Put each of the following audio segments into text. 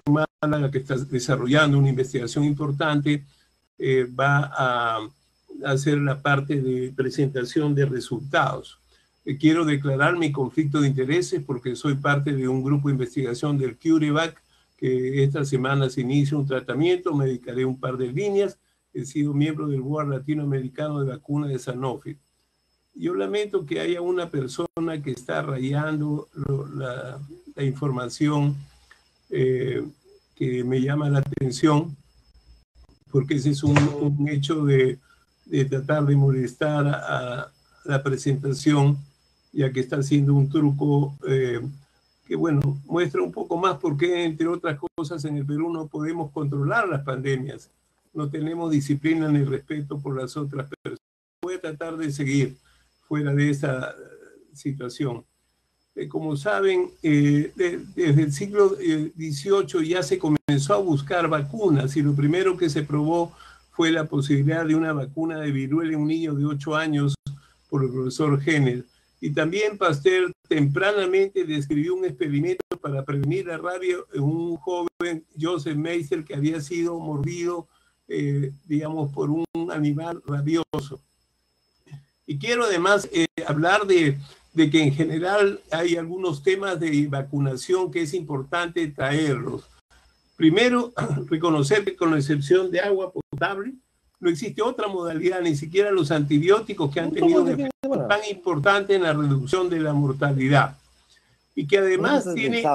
Málaga, que está desarrollando una investigación importante, va a hacer la parte de presentación de resultados. Quiero declarar mi conflicto de intereses porque soy parte de un grupo de investigación del CureVac, que esta semana se inicia un tratamiento, me dedicaré un par de líneas. He sido miembro del Board Latinoamericano de Vacuna de Sanofi. Yo lamento que haya una persona que está rayando la información que me llama la atención, porque ese es un hecho de tratar de molestar a la presentación, ya que está haciendo un truco que, bueno, muestra un poco más por qué, entre otras cosas, en el Perú no podemos controlar las pandemias. No tenemos disciplina ni respeto por las otras personas. Voy a tratar de seguir fuera de esa situación. Como saben, desde el siglo XVIII ya se comenzó a buscar vacunas y lo primero que se probó fue la posibilidad de una vacuna de viruela en un niño de 8 años por el profesor Jenner. Y también Pasteur tempranamente describió un experimento para prevenir la rabia en un joven, Joseph Meister, que había sido mordido, digamos, por un animal rabioso. Y quiero además hablar de que en general hay algunos temas de vacunación que es importante traerlos. Primero, reconocer que con la excepción de agua potable, no existe otra modalidad, ni siquiera los antibióticos, que han tenido un efecto tan importante en la reducción de la mortalidad. Y que además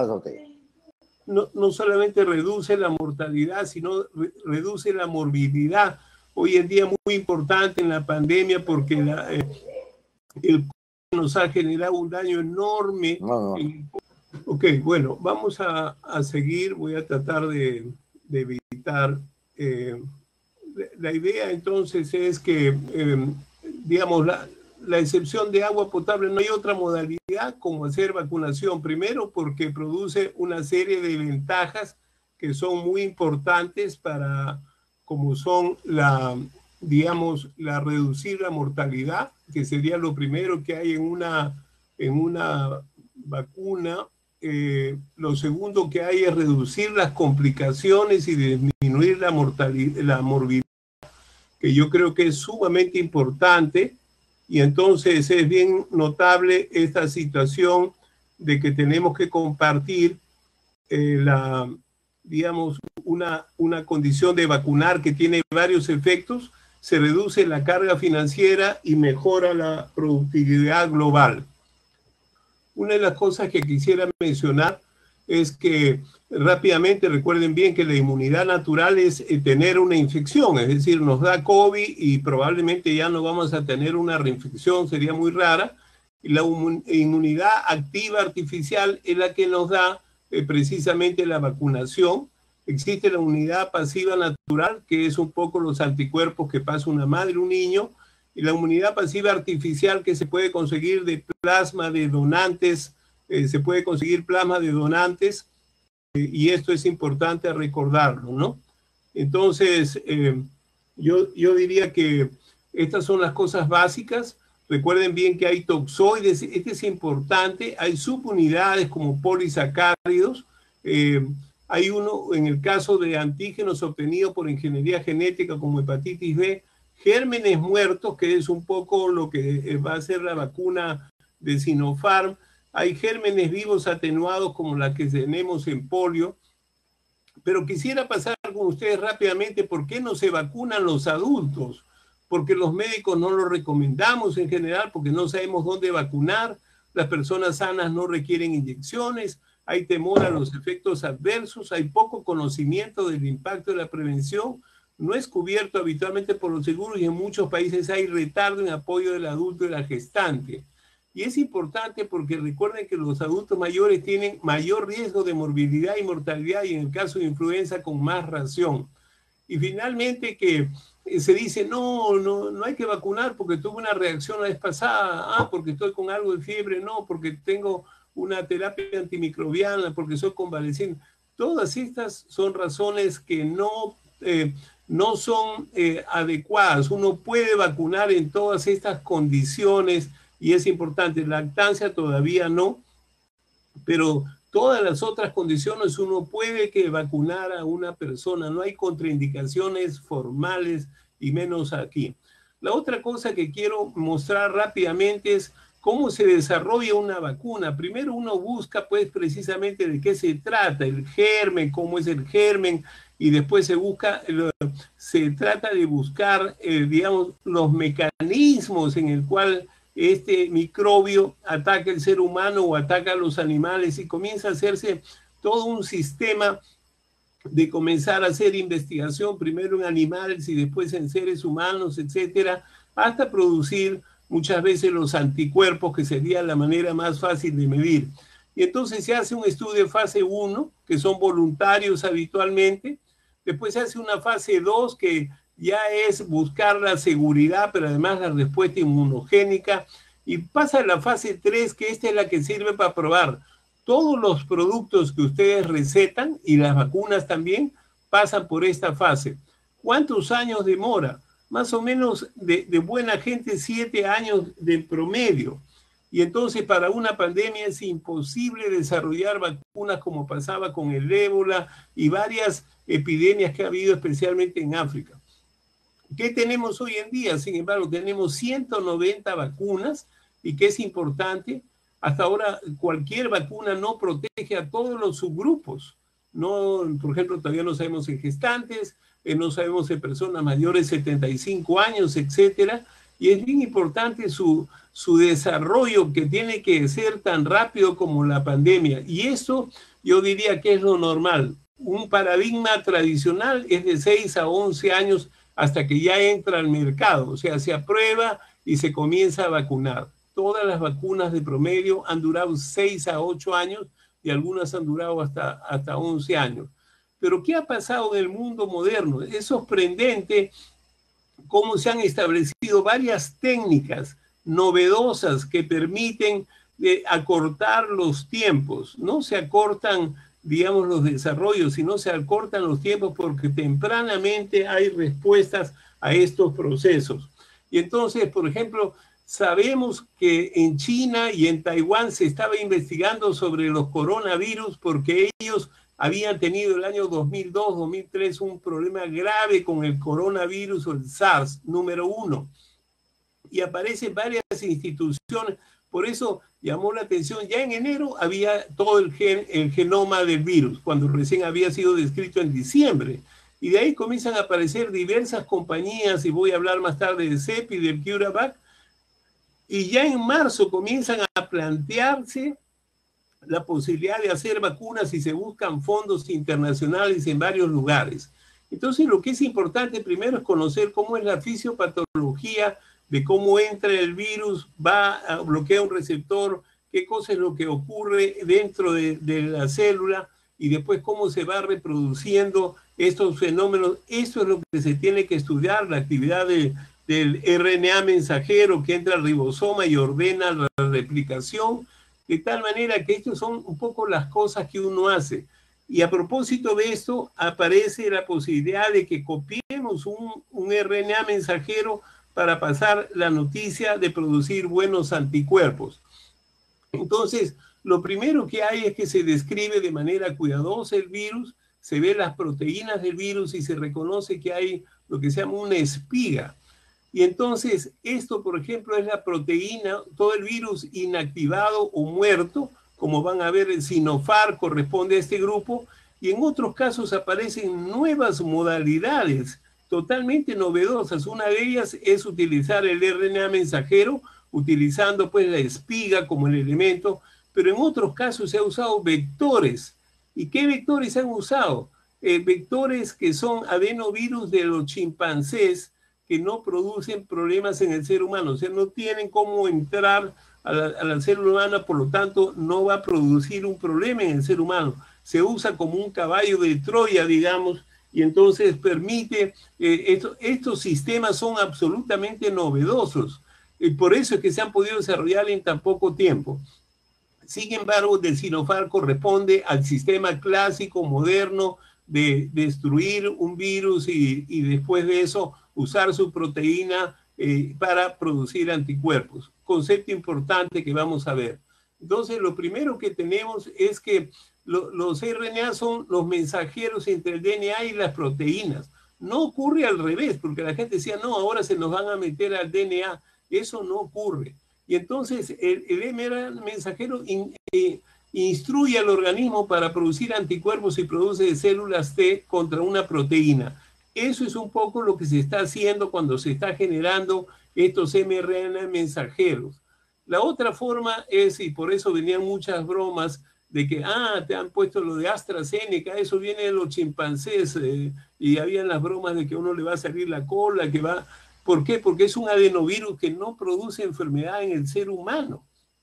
no solamente reduce la mortalidad, sino reduce la morbilidad. Hoy en día muy importante en la pandemia porque el nos ha generado un daño enorme. Ok, bueno, vamos a seguir. Voy a tratar de evitar. La idea entonces es que, digamos, la excepción de agua potable, no hay otra modalidad como hacer vacunación. Primero, porque produce una serie de ventajas que son muy importantes para, como son digamos, reducir la mortalidad, que sería lo primero que hay en una vacuna. Lo segundo que hay es reducir las complicaciones y disminuir la morbilidad, que yo creo que es sumamente importante. Y entonces es bien notable esta situación de que tenemos que compartir digamos, una condición de vacunar que tiene varios efectos. Se reduce la carga financiera y mejora la productividad global. Una de las cosas que quisiera mencionar es que rápidamente recuerden bien que la inmunidad natural es tener una infección, es decir, nos da COVID y probablemente ya no vamos a tener una reinfección, sería muy rara. Y la inmunidad activa artificial es la que nos da precisamente la vacunación. Existe la inmunidad pasiva natural, que es un poco los anticuerpos que pasa una madre, un niño, y la inmunidad pasiva artificial que se puede conseguir de plasma de donantes, se puede conseguir plasma de donantes, y esto es importante recordarlo, ¿no? Entonces, yo diría que estas son las cosas básicas. Recuerden bien que hay toxoides, este es importante, hay subunidades como polisacáridos, hay uno en el caso de antígenos obtenidos por ingeniería genética como hepatitis B, gérmenes muertos, que es un poco lo que va a ser la vacuna de Sinopharm. Hay gérmenes vivos atenuados como la que tenemos en polio. Pero quisiera pasar con ustedes rápidamente por qué no se vacunan los adultos. Porque los médicos no lo recomendamos en general, porque no sabemos dónde vacunar. Las personas sanas no requieren inyecciones. Hay temor a los efectos adversos. Hay poco conocimiento del impacto de la prevención. No es cubierto habitualmente por los seguros y en muchos países hay retardo en apoyo del adulto y la gestante. Y es importante porque recuerden que los adultos mayores tienen mayor riesgo de morbilidad y mortalidad y en el caso de influenza con más razón. Y finalmente que se dice, no hay que vacunar porque tuve una reacción la vez pasada, porque estoy con algo de fiebre, no, porque tengo una terapia antimicrobiana, porque soy convaleciente. Todas estas son razones que no son adecuadas. Uno puede vacunar en todas estas condiciones y es importante. Lactancia todavía no, pero Todas las otras condiciones uno puede que vacunar a una persona, no hay contraindicaciones formales y menos aquí. La otra cosa que quiero mostrar rápidamente es cómo se desarrolla una vacuna. Primero uno busca pues precisamente de qué se trata, el germen, cómo es el germen, y después se trata de buscar, digamos, los mecanismos en el cual este microbio ataca al ser humano o ataca a los animales, y comienza a hacerse todo un sistema de comenzar a hacer investigación, primero en animales y después en seres humanos, etcétera, hasta producir muchas veces los anticuerpos, que sería la manera más fácil de medir. Y entonces se hace un estudio de fase 1, que son voluntarios habitualmente. Después se hace una fase 2, que ya es buscar la seguridad, pero además la respuesta inmunogénica. Y pasa a la fase 3, que esta es la que sirve para probar todos los productos que ustedes recetan, y las vacunas también pasan por esta fase. ¿Cuántos años demora? Más o menos de buena gente 7 años de promedio. Y entonces para una pandemia es imposible desarrollar vacunas como pasaba con el ébola y varias epidemias que ha habido especialmente en África. ¿Qué tenemos hoy en día? Sin embargo, tenemos 190 vacunas, y que es importante, hasta ahora cualquier vacuna no protege a todos los subgrupos. No, por ejemplo, todavía no sabemos en gestantes, no sabemos en personas mayores de 75 años, etcétera. Y es bien importante su desarrollo, que tiene que ser tan rápido como la pandemia. Y eso yo diría que es lo normal. Un paradigma tradicional es de 6 a 11 años hasta que ya entra al mercado. O sea, se aprueba y se comienza a vacunar. Todas las vacunas de promedio han durado 6 a 8 años y algunas han durado hasta 11 años. Pero ¿qué ha pasado en el mundo moderno? Es sorprendente cómo se han establecido varias técnicas novedosas que permiten acortar los tiempos. No se acortan, digamos, los desarrollos, sino se acortan los tiempos porque tempranamente hay respuestas a estos procesos. Y entonces, por ejemplo, sabemos que en China y en Taiwán se estaba investigando sobre los coronavirus porque ellos habían tenido el año 2002-2003 un problema grave con el coronavirus o el SARS número 1. Y aparecen varias instituciones, por eso llamó la atención. Ya en enero había todo el genoma del virus, cuando recién había sido descrito en diciembre. Y de ahí comienzan a aparecer diversas compañías, y voy a hablar más tarde de CEPI, del CureVac, y ya en marzo comienzan a plantearse la posibilidad de hacer vacunas y se buscan fondos internacionales en varios lugares. Entonces, lo que es importante primero es conocer cómo es la fisiopatología de cómo entra el virus, va a bloquear un receptor, qué cosa es lo que ocurre dentro de la célula, y después cómo se va reproduciendo estos fenómenos. Esto es lo que se tiene que estudiar, la actividad del RNA mensajero que entra al ribosoma y ordena la replicación, de tal manera que estas son un poco las cosas que uno hace. Y a propósito de esto, aparece la posibilidad de que copiemos un RNA mensajero para pasar la noticia de producir buenos anticuerpos. Entonces, lo primero que hay es que se describe de manera cuidadosa el virus, se ve las proteínas del virus y se reconoce que hay lo que se llama una espiga. Y entonces, esto, por ejemplo, es la proteína, todo el virus inactivado o muerto, como van a ver, el Sinopharm corresponde a este grupo, y en otros casos aparecen nuevas modalidades totalmente novedosas. Una de ellas es utilizar el RNA mensajero, utilizando pues la espiga como el elemento, pero en otros casos se ha usado vectores. ¿Y qué vectores se han usado? Vectores que son adenovirus de los chimpancés, que no producen problemas en el ser humano, o sea, no tienen cómo entrar a la célula humana, por lo tanto no va a producir un problema en el ser humano. Se usa como un caballo de Troya, digamos, y entonces permite, estos sistemas son absolutamente novedosos, y por eso es que se han podido desarrollar en tan poco tiempo. Sin embargo, el Sinopharm corresponde al sistema clásico, moderno, de destruir un virus y después de eso usar su proteína para producir anticuerpos. Concepto importante que vamos a ver. Entonces, lo primero que tenemos es que los RNA son los mensajeros entre el DNA y las proteínas. No ocurre al revés, porque la gente decía, no, ahora se nos van a meter al DNA. Eso no ocurre. Y entonces el mRNA mensajero instruye al organismo para producir anticuerpos y produce células T contra una proteína. Eso es un poco lo que se está haciendo cuando se está generando estos mRNA mensajeros. La otra forma es, y por eso venían muchas bromas, de que, te han puesto lo de AstraZeneca, eso viene de los chimpancés, y habían las bromas de que a uno le va a salir la cola, que va... ¿Por qué? Porque es un adenovirus que no produce enfermedad en el ser humano.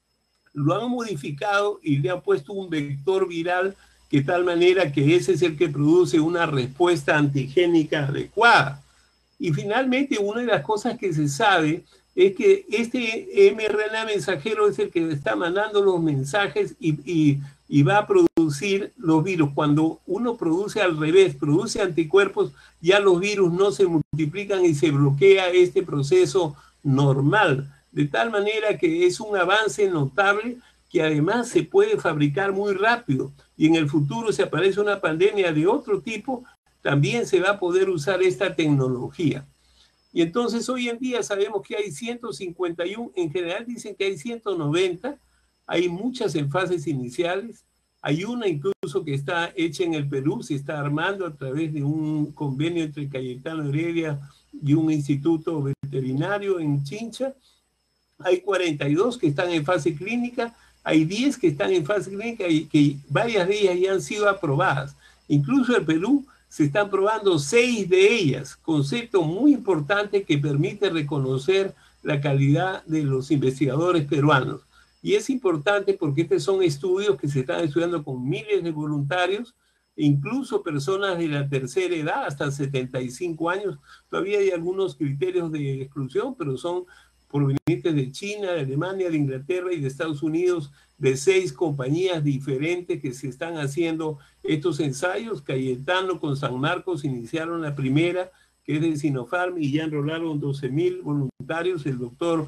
Lo han modificado y le han puesto un vector viral de tal manera que ese es el que produce una respuesta antigénica adecuada. Y finalmente, una de las cosas que se sabe es que este mRNA mensajero es el que está mandando los mensajes y va a producir los virus. Cuando uno produce al revés, produce anticuerpos, ya los virus no se multiplican y se bloquea este proceso normal. De tal manera que es un avance notable que además se puede fabricar muy rápido. Y en el futuro, si aparece una pandemia de otro tipo, también se va a poder usar esta tecnología. Y entonces hoy en día sabemos que hay 151, en general dicen que hay 190, hay muchas en fases iniciales, hay una incluso que está hecha en el Perú, se está armando a través de un convenio entre Cayetano Heredia y un instituto veterinario en Chincha. Hay 42 que están en fase clínica, hay 10 que están en fase clínica y que varias de ellas ya han sido aprobadas. Incluso en Perú se están probando 6 de ellas, concepto muy importante que permite reconocer la calidad de los investigadores peruanos. Y es importante porque estos son estudios que se están estudiando con miles de voluntarios, incluso personas de la tercera edad, hasta 75 años. Todavía hay algunos criterios de exclusión, pero son provenientes de China, de Alemania, de Inglaterra y de Estados Unidos, de 6 compañías diferentes que se están haciendo estos ensayos. Cayetano con San Marcos iniciaron la primera, que es de Sinopharm, y ya enrolaron 12,000 voluntarios. El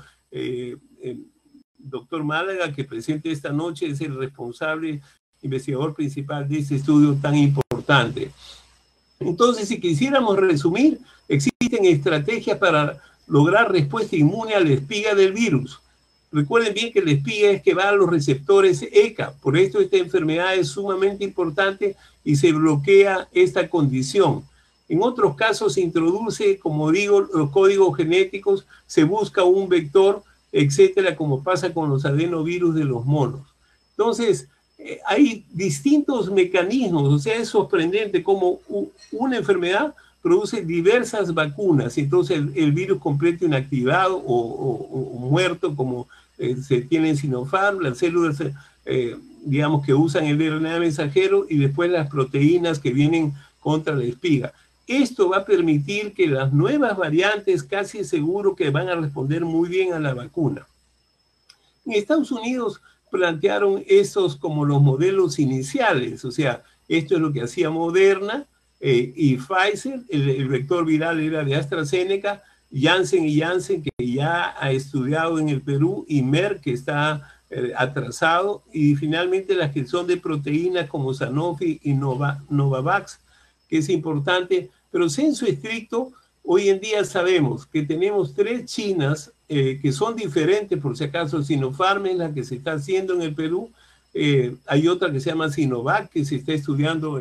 doctor Málaga, que presente esta noche, es el responsable investigador principal de este estudio tan importante. Entonces, si quisiéramos resumir, existen estrategias para lograr respuesta inmune a la espiga del virus. Recuerden bien que la espiga es que va a los receptores ECA, por esto esta enfermedad es sumamente importante y se bloquea esta condición. En otros casos se introduce, como digo, los códigos genéticos, se busca un vector, etcétera, como pasa con los adenovirus de los monos. Entonces, hay distintos mecanismos, o sea, es sorprendente cómo una enfermedad produce diversas vacunas, entonces el virus completo inactivado o muerto, como se tiene en Sinopharm, las células, digamos, que usan el RNA mensajero y después las proteínas que vienen contra la espiga. Esto va a permitir que las nuevas variantes casi seguro que van a responder muy bien a la vacuna. En Estados Unidos plantearon estos como los modelos iniciales, o sea, esto es lo que hacía Moderna, y Pfizer, el vector viral era de AstraZeneca, Janssen que ya ha estudiado en el Perú, y Merck que está atrasado, y finalmente las que son de proteínas como Sanofi y Novavax, que es importante, pero sensu estricto, hoy en día sabemos que tenemos 3 chinas que son diferentes, por si acaso. Sinopharm es la que se está haciendo en el Perú, hay otra que se llama Sinovac, que se está estudiando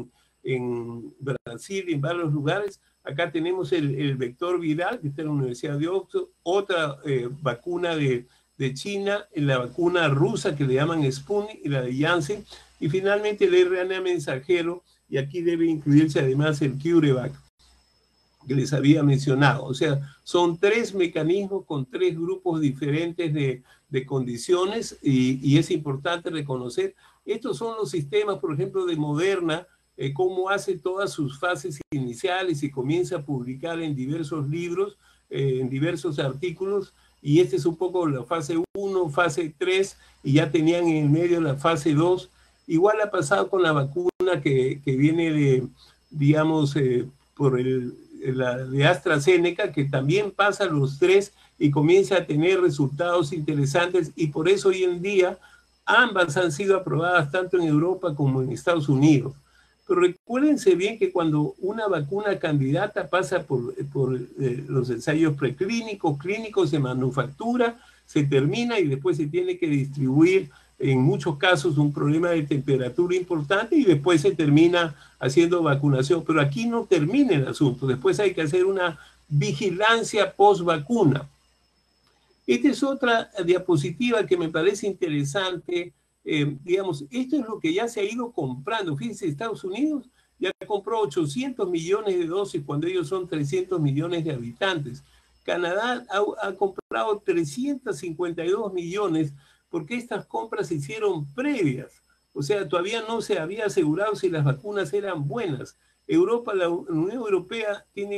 en Brasil, en varios lugares. Acá tenemos el vector viral, que está en la Universidad de Oxford, otra vacuna de China, la vacuna rusa que le llaman Sputnik, y la de Janssen, y finalmente el RNA mensajero, y aquí debe incluirse además el CureVac, que les había mencionado. O sea, son 3 mecanismos con 3 grupos diferentes de condiciones, y es importante reconocer, estos son los sistemas, por ejemplo, de Moderna, cómo hace todas sus fases iniciales y comienza a publicar en diversos libros, en diversos artículos, y este es un poco la fase 1, fase 3, y ya tenían en el medio la fase 2. Igual ha pasado con la vacuna que viene de, digamos, por la de AstraZeneca, que también pasa los 3 y comienza a tener resultados interesantes, y por eso hoy en día Ambas han sido aprobadas tanto en Europa como en Estados Unidos. Pero recuérdense bien que cuando una vacuna candidata pasa por los ensayos preclínicos, clínicos, se manufactura, se termina y después se tiene que distribuir, en muchos casos, un problema de temperatura importante y después se termina haciendo vacunación. Pero aquí no termina el asunto. Después hay que hacer una vigilancia post-vacuna. Esta es otra diapositiva que me parece interesante. Digamos, esto es lo que ya se ha ido comprando. Fíjense, Estados Unidos ya compró 800 millones de dosis cuando ellos son 300 millones de habitantes. Canadá ha comprado 352 millones porque estas compras se hicieron previas. O sea, todavía no se había asegurado si las vacunas eran buenas. Europa, la Unión Europea, tiene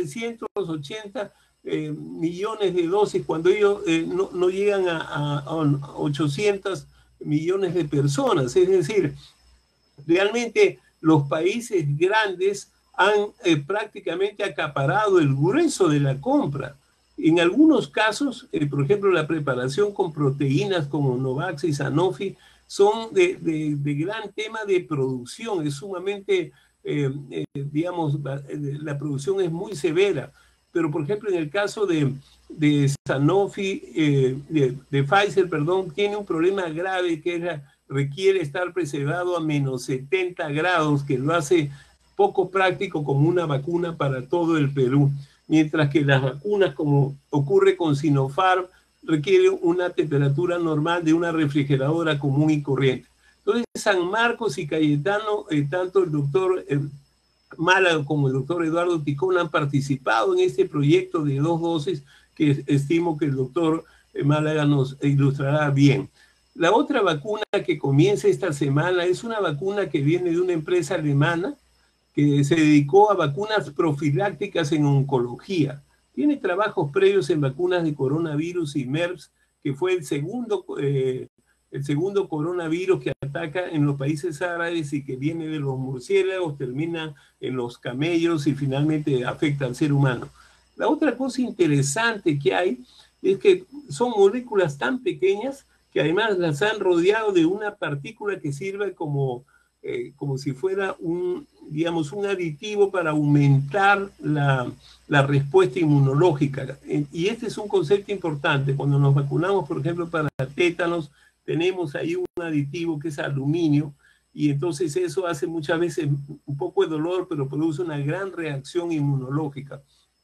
1.380 millones de dosis cuando ellos no llegan a 800 millones de personas. Es decir, realmente los países grandes han prácticamente acaparado el grueso de la compra. En algunos casos, por ejemplo, la preparación con proteínas como Novax y Sanofi son de gran tema de producción. Es sumamente, digamos, la producción es muy severa. Pero, por ejemplo, en el caso de Sanofi, de Pfizer, perdón, tiene un problema grave que requiere estar preservado a menos 70 grados, que lo hace poco práctico como una vacuna para todo el Perú. Mientras que las vacunas, como ocurre con Sinopharm, requieren una temperatura normal de una refrigeradora común y corriente. Entonces, San Marcos y Cayetano, tanto el doctor Málaga como el doctor Eduardo Ticón han participado en este proyecto de 2 dosis que estimo que el doctor Málaga nos ilustrará bien. La otra vacuna que comienza esta semana es una vacuna que viene de una empresa alemana que se dedicó a vacunas profilácticas en oncología. Tiene trabajos previos en vacunas de coronavirus y MERS, que fue el segundo coronavirus que ataca en los países árabes y que viene de los murciélagos, termina en los camellos y finalmente afecta al ser humano. La otra cosa interesante que hay es que son moléculas tan pequeñas que además las han rodeado de una partícula que sirve como si fuera digamos, un aditivo para aumentar la respuesta inmunológica. Y este es un concepto importante. Cuando nos vacunamos, por ejemplo, para tétanos, tenemos ahí un aditivo que es aluminio, y entonces eso hace muchas veces un poco de dolor, pero produce una gran reacción inmunológica.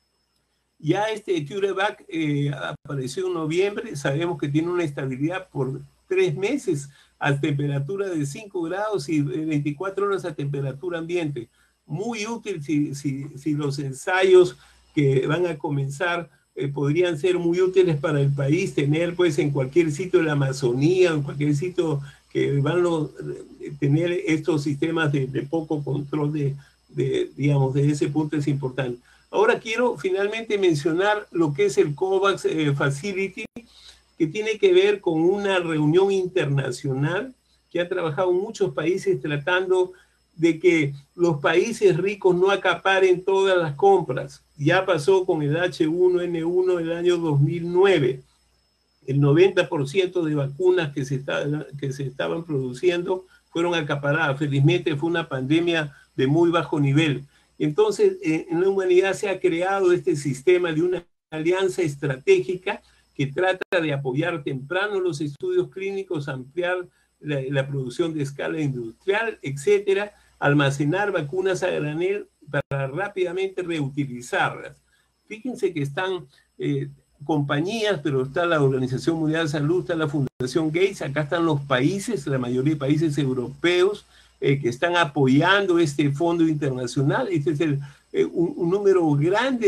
Ya CureVac apareció en noviembre, sabemos que tiene una estabilidad por 3 meses a temperatura de 5 grados y 24 horas a temperatura ambiente. Muy útil si los ensayos que van a comenzar podrían ser muy útiles para el país, tener pues en cualquier sitio de la Amazonía, en cualquier sitio que van a tener estos sistemas de poco control digamos, de ese punto es importante. Ahora quiero finalmente mencionar lo que es el COVAX Facility, que tiene que ver con una reunión internacional que ha trabajado en muchos países tratando de que los países ricos no acaparen todas las compras. Ya pasó con el H1N1 el año 2009. El 90% de vacunas que se estaban produciendo fueron acaparadas. Felizmente fue una pandemia de muy bajo nivel. Entonces, en la humanidad se ha creado este sistema de una alianza estratégica que trata de apoyar temprano los estudios clínicos, ampliar la producción de escala industrial, etcétera, almacenar vacunas a granel para rápidamente reutilizarlas. Fíjense que están compañías, pero está la Organización Mundial de Salud, está la Fundación Gates, acá están los países, la mayoría de países europeos, que están apoyando este fondo internacional. Este es un número grande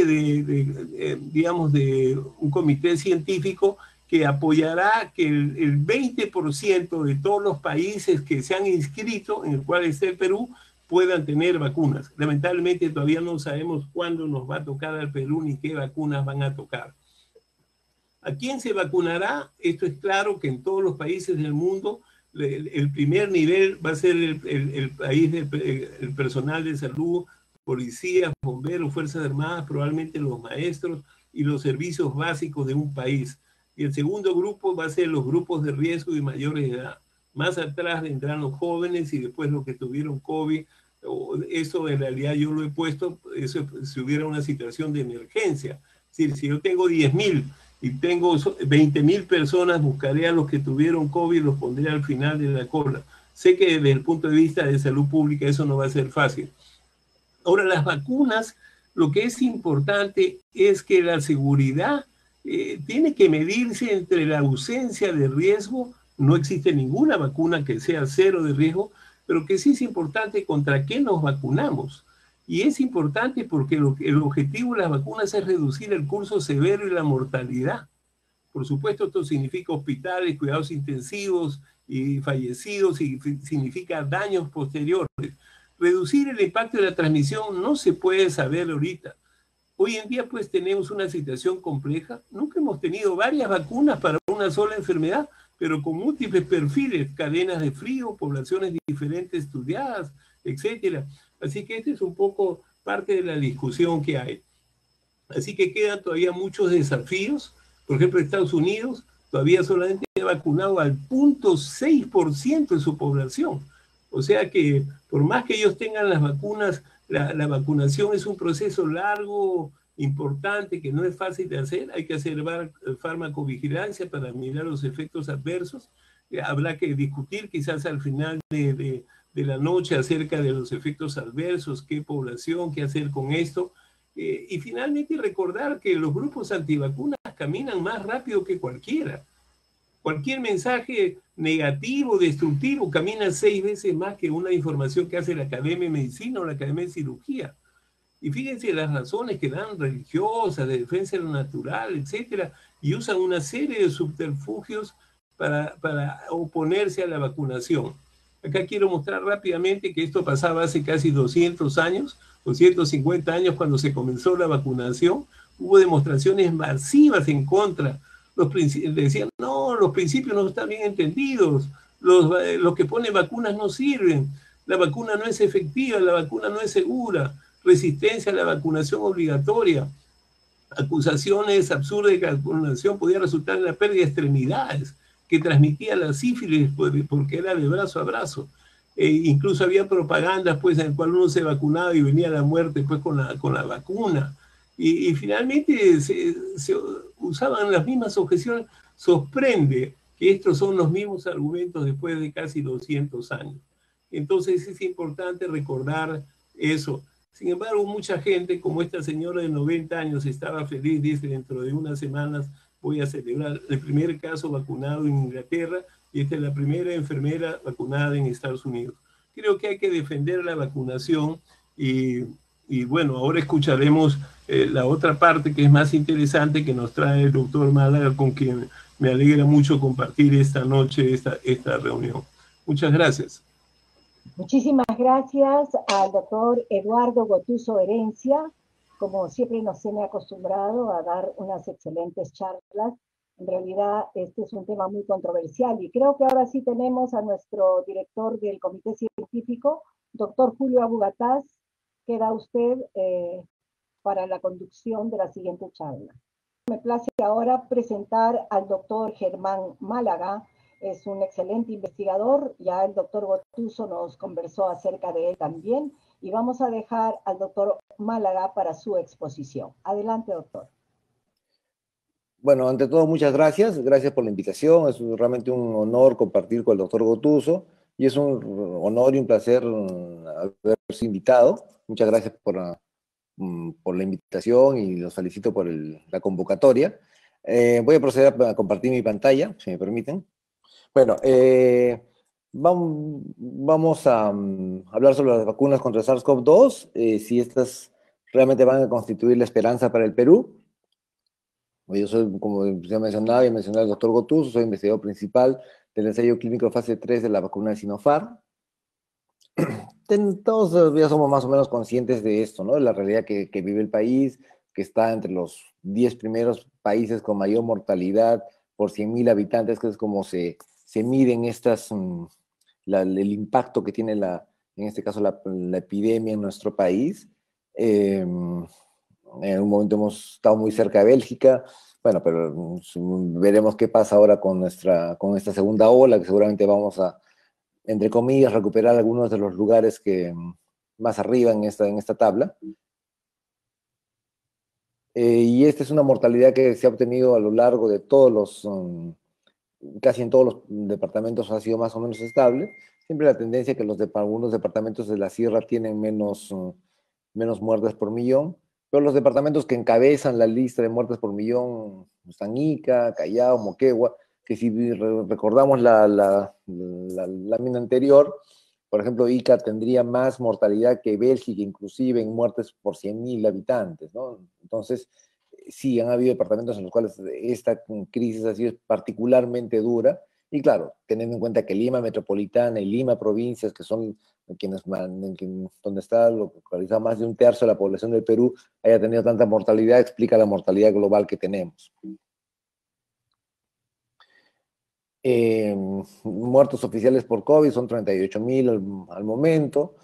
digamos, de un comité científico que apoyará que el 20% de todos los países que se han inscrito, en el cual está el Perú, puedan tener vacunas. Lamentablemente todavía no sabemos cuándo nos va a tocar al Perú ni qué vacunas van a tocar. ¿A quién se vacunará? Esto es claro que en todos los países del mundo el primer nivel va a ser el país, el personal de salud, policías, bomberos, fuerzas armadas, probablemente los maestros y los servicios básicos de un país. Y el segundo grupo va a ser los grupos de riesgo y mayores de edad. Más atrás vendrán los jóvenes y después los que tuvieron COVID. Eso en realidad yo lo he puesto, eso, si hubiera una situación de emergencia. Es decir, si yo tengo 10.000 y tengo 20.000 personas, buscaré a los que tuvieron COVID y los pondré al final de la cola. Sé que desde el punto de vista de salud pública eso no va a ser fácil. Ahora, las vacunas, lo que es importante es que la seguridad tiene que medirse entre la ausencia de riesgo. No existe ninguna vacuna que sea cero de riesgo, pero que sí es importante contra qué nos vacunamos. Y es importante porque el objetivo de las vacunas es reducir el curso severo y la mortalidad. Por supuesto, esto significa hospitales, cuidados intensivos y fallecidos, y significa daños posteriores. Reducir el impacto de la transmisión no se puede saber ahorita. Hoy en día pues tenemos una situación compleja. Nunca hemos tenido varias vacunas para una sola enfermedad, pero con múltiples perfiles, cadenas de frío, poblaciones diferentes estudiadas, etcétera. Así que este es un poco parte de la discusión que hay. Así que quedan todavía muchos desafíos. Por ejemplo, Estados Unidos todavía solamente ha vacunado al 0.6% de su población. O sea que por más que ellos tengan las vacunas, la vacunación es un proceso largo, importante, que no es fácil de hacer. Hay que hacer farmacovigilancia para mirar los efectos adversos. Habrá que discutir quizás al final de la noche acerca de los efectos adversos, qué población, qué hacer con esto. Y finalmente recordar que los grupos antivacunas caminan más rápido que cualquiera. Cualquier mensaje negativo, destructivo, camina 6 veces más que una información que hace la Academia de Medicina o la Academia de Cirugía. Y fíjense las razones que dan religiosas, de defensa de lo natural, etcétera, y usan una serie de subterfugios para oponerse a la vacunación. Acá quiero mostrar rápidamente que esto pasaba hace casi 200 años, 250 años, cuando se comenzó la vacunación. Hubo demostraciones masivas en contra. Decían, no, los principios no están bien entendidos, los que ponen vacunas no sirven, la vacuna no es efectiva, la vacuna no es segura, resistencia a la vacunación obligatoria, acusaciones absurdas de que la vacunación podía resultar en la pérdida de extremidades, que transmitía la sífilis porque era de brazo a brazo. Incluso había propagandas pues, en el cual uno se vacunaba y venía la muerte pues, con la vacuna. Y finalmente se usaban las mismas objeciones. Sorprende que estos son los mismos argumentos después de casi 200 años. Entonces es importante recordar eso. Sin embargo, mucha gente, como esta señora de 90 años, estaba feliz, dice, dentro de unas semanas voy a celebrar el primer caso vacunado en Inglaterra, y esta es la primera enfermera vacunada en Estados Unidos. Creo que hay que defender la vacunación y bueno, ahora escucharemos la otra parte que es más interesante que nos trae el doctor Málaga, con quien me alegra mucho compartir esta noche esta reunión. Muchas gracias. Muchísimas gracias al doctor Eduardo Gotuso Herencia. Como siempre nos tiene acostumbrado a dar unas excelentes charlas. En realidad este es un tema muy controversial y creo que ahora sí tenemos a nuestro director del Comité Científico, doctor Julio Abugataz. Queda usted para la conducción de la siguiente charla. Me place ahora presentar al doctor Germán Málaga. Es un excelente investigador, ya el doctor Gotuso nos conversó acerca de él también, y vamos a dejar al doctor Málaga para su exposición. Adelante, doctor. Bueno, ante todo, muchas gracias. Gracias por la invitación. Es realmente un honor compartir con el doctor Gotuso, y es un honor y un placer haberse invitado. Muchas gracias por la invitación y los felicito por la convocatoria. Voy a proceder a compartir mi pantalla, si me permiten. Bueno, vamos a hablar sobre las vacunas contra SARS-CoV-2, si estas realmente van a constituir la esperanza para el Perú. Yo soy, como ya mencionaba y mencionaba el doctor Gotuso, soy investigador principal del ensayo clínico fase 3 de la vacuna de Sinopharm. Todos ya somos más o menos conscientes de esto, ¿no? De la realidad que vive el país, que está entre los 10 primeros países con mayor mortalidad por 100.000 habitantes, que es como se miden el impacto que tiene en este caso la epidemia en nuestro país. En un momento hemos estado muy cerca de Bélgica, pero veremos qué pasa ahora con esta segunda ola, que seguramente vamos a entre comillas, recuperar algunos de los lugares que más arriba en esta tabla. Y esta es una mortalidad que se ha obtenido a lo largo de todos los, casi en todos los departamentos ha sido más o menos estable. Siempre la tendencia que algunos departamentos de la sierra tienen menos muertes por millón, pero los departamentos que encabezan la lista de muertes por millón están Ica, Callao, Moquegua, que si recordamos la lámina anterior, por ejemplo, Ica tendría más mortalidad que Bélgica, inclusive en muertes por 100.000 habitantes, ¿no? Entonces, sí, han habido departamentos en los cuales esta crisis ha sido particularmente dura, y claro, teniendo en cuenta que Lima Metropolitana y Lima Provincias, que son donde está localizado más de un tercio de la población del Perú, haya tenido tanta mortalidad, explica la mortalidad global que tenemos. Muertos oficiales por COVID son 38.000 al momento,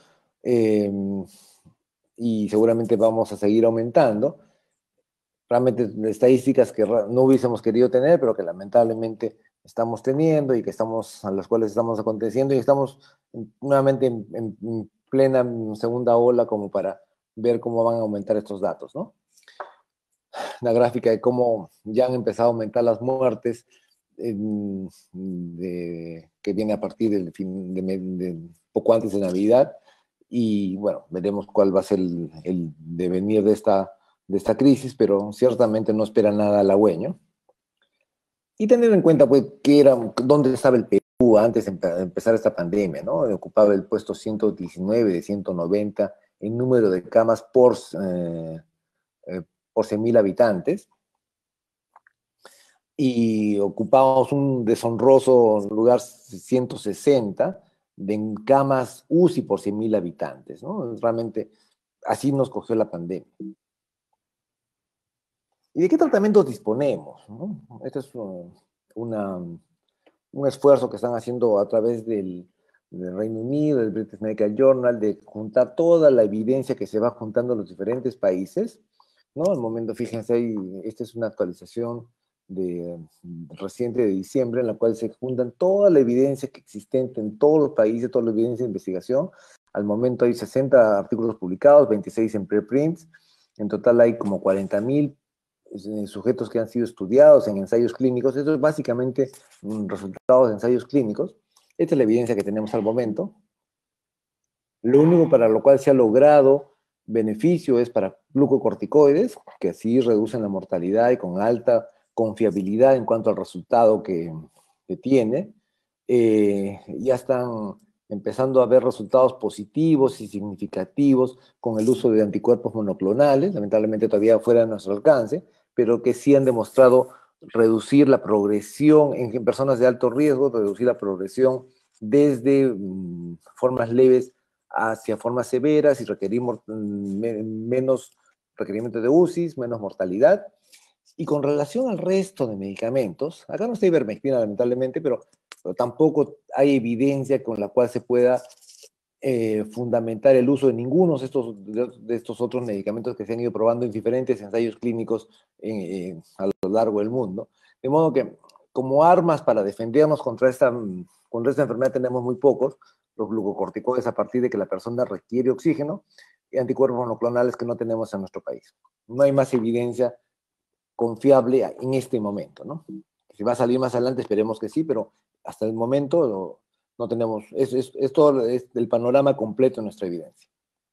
y seguramente vamos a seguir aumentando. Realmente estadísticas que no hubiésemos querido tener, pero que lamentablemente estamos teniendo y a las cuales estamos aconteciendo, y estamos nuevamente en plena segunda ola como para ver cómo van a aumentar estos datos, ¿no? La gráfica de cómo ya han empezado a aumentar las muertes que viene a partir del poco antes de Navidad, y bueno, veremos cuál va a ser el devenir de esta crisis, pero ciertamente no espera nada halagüeño. Y tener en cuenta, pues, dónde estaba el Perú antes de empezar esta pandemia, ¿no? Ocupaba el puesto 119 de 190 en número de camas por 100.000 habitantes, y ocupamos un deshonroso lugar 160 de camas UCI por 100.000 habitantes, ¿no? Realmente así nos cogió la pandemia. ¿Y de qué tratamientos disponemos, ¿no? Este es un esfuerzo que están haciendo a través del Reino Unido, del British Medical Journal, de juntar toda la evidencia que se va juntando en los diferentes países, ¿no? Al momento, fíjense ahí, esta es una actualización reciente de diciembre, en la cual se juntan toda la evidencia que existente en todos los países, toda la evidencia de investigación. Al momento hay 60 artículos publicados, 26 en preprints. En total hay como 40.000 sujetos que han sido estudiados en ensayos clínicos. Esto es básicamente resultados de ensayos clínicos. Esta es la evidencia que tenemos al momento. Lo único para lo cual se ha logrado beneficio es para glucocorticoides, que así reducen la mortalidad y con alta confiabilidad en cuanto al resultado que tiene. Ya están empezando a ver resultados positivos y significativos con el uso de anticuerpos monoclonales, lamentablemente todavía fuera de nuestro alcance, pero que sí han demostrado reducir la progresión en personas de alto riesgo, reducir la progresión desde formas leves hacia formas severas, y requerimos menos requerimiento de UCIs, menos mortalidad. Y con relación al resto de medicamentos, acá no está ivermectina lamentablemente, pero tampoco hay evidencia con la cual se pueda fundamentar el uso de ninguno de estos otros medicamentos que se han ido probando en diferentes ensayos clínicos a lo largo del mundo. De modo que, como armas para defendernos contra esta enfermedad, tenemos muy pocos: los glucocorticoides a partir de que la persona requiere oxígeno, y anticuerpos monoclonales que no tenemos en nuestro país. No hay más evidencia confiable en este momento, ¿no? Si va a salir más adelante, esperemos que sí, pero hasta el momento no tenemos, es todo el panorama completo de nuestra evidencia.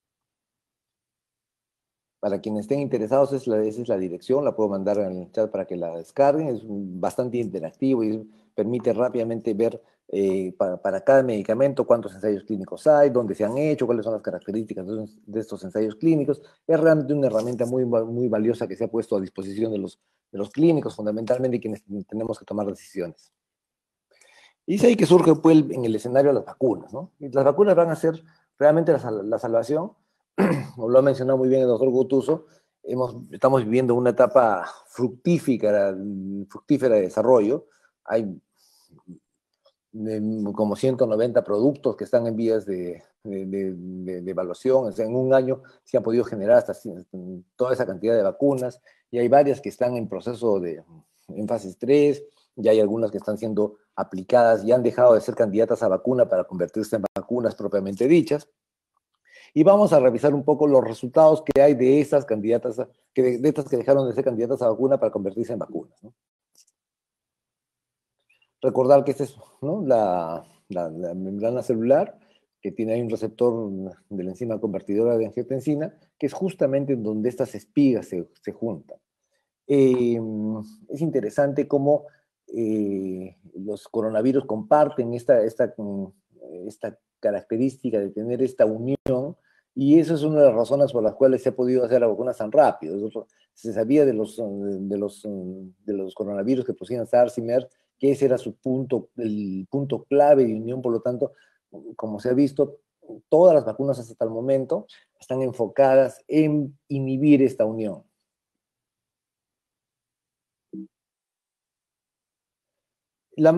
Para quienes estén interesados, esa es la dirección, la puedo mandar en el chat para que la descarguen. Es bastante interactivo y permite rápidamente ver para cada medicamento cuántos ensayos clínicos hay, dónde se han hecho, cuáles son las características de estos ensayos clínicos. Es realmente una herramienta muy, muy valiosa que se ha puesto a disposición de los clínicos, fundamentalmente quienes tenemos que tomar decisiones. Y es ahí que surge, pues, en el escenario las vacunas, ¿no? Y las vacunas van a ser realmente la salvación. Lo ha mencionado muy bien el doctor Gotuso. Estamos viviendo una etapa fructífera de desarrollo. Hay como 190 productos que están en vías de evaluación. O sea, en un año se han podido generar hasta toda esa cantidad de vacunas, y hay varias que están en proceso en fases 3, Ya hay algunas que están siendo aplicadas y han dejado de ser candidatas a vacuna para convertirse en vacunas propiamente dichas. Y vamos a revisar un poco los resultados que hay de estas candidatas, de estas que dejaron de ser candidatas a vacuna para convertirse en vacunas, ¿no? Recordar que esta es, ¿no?, la membrana celular, que tiene ahí un receptor de la enzima convertidora de angiotensina, que es justamente en donde estas espigas se juntan. Es interesante cómo los coronavirus comparten esta característica de tener esta unión, y eso es una de las razones por las cuales se ha podido hacer las vacunas tan rápido. Se sabía de los coronavirus que poseían SARS y MERS, que ese era el punto clave de unión. Por lo tanto, como se ha visto, todas las vacunas hasta el momento están enfocadas en inhibir esta unión. La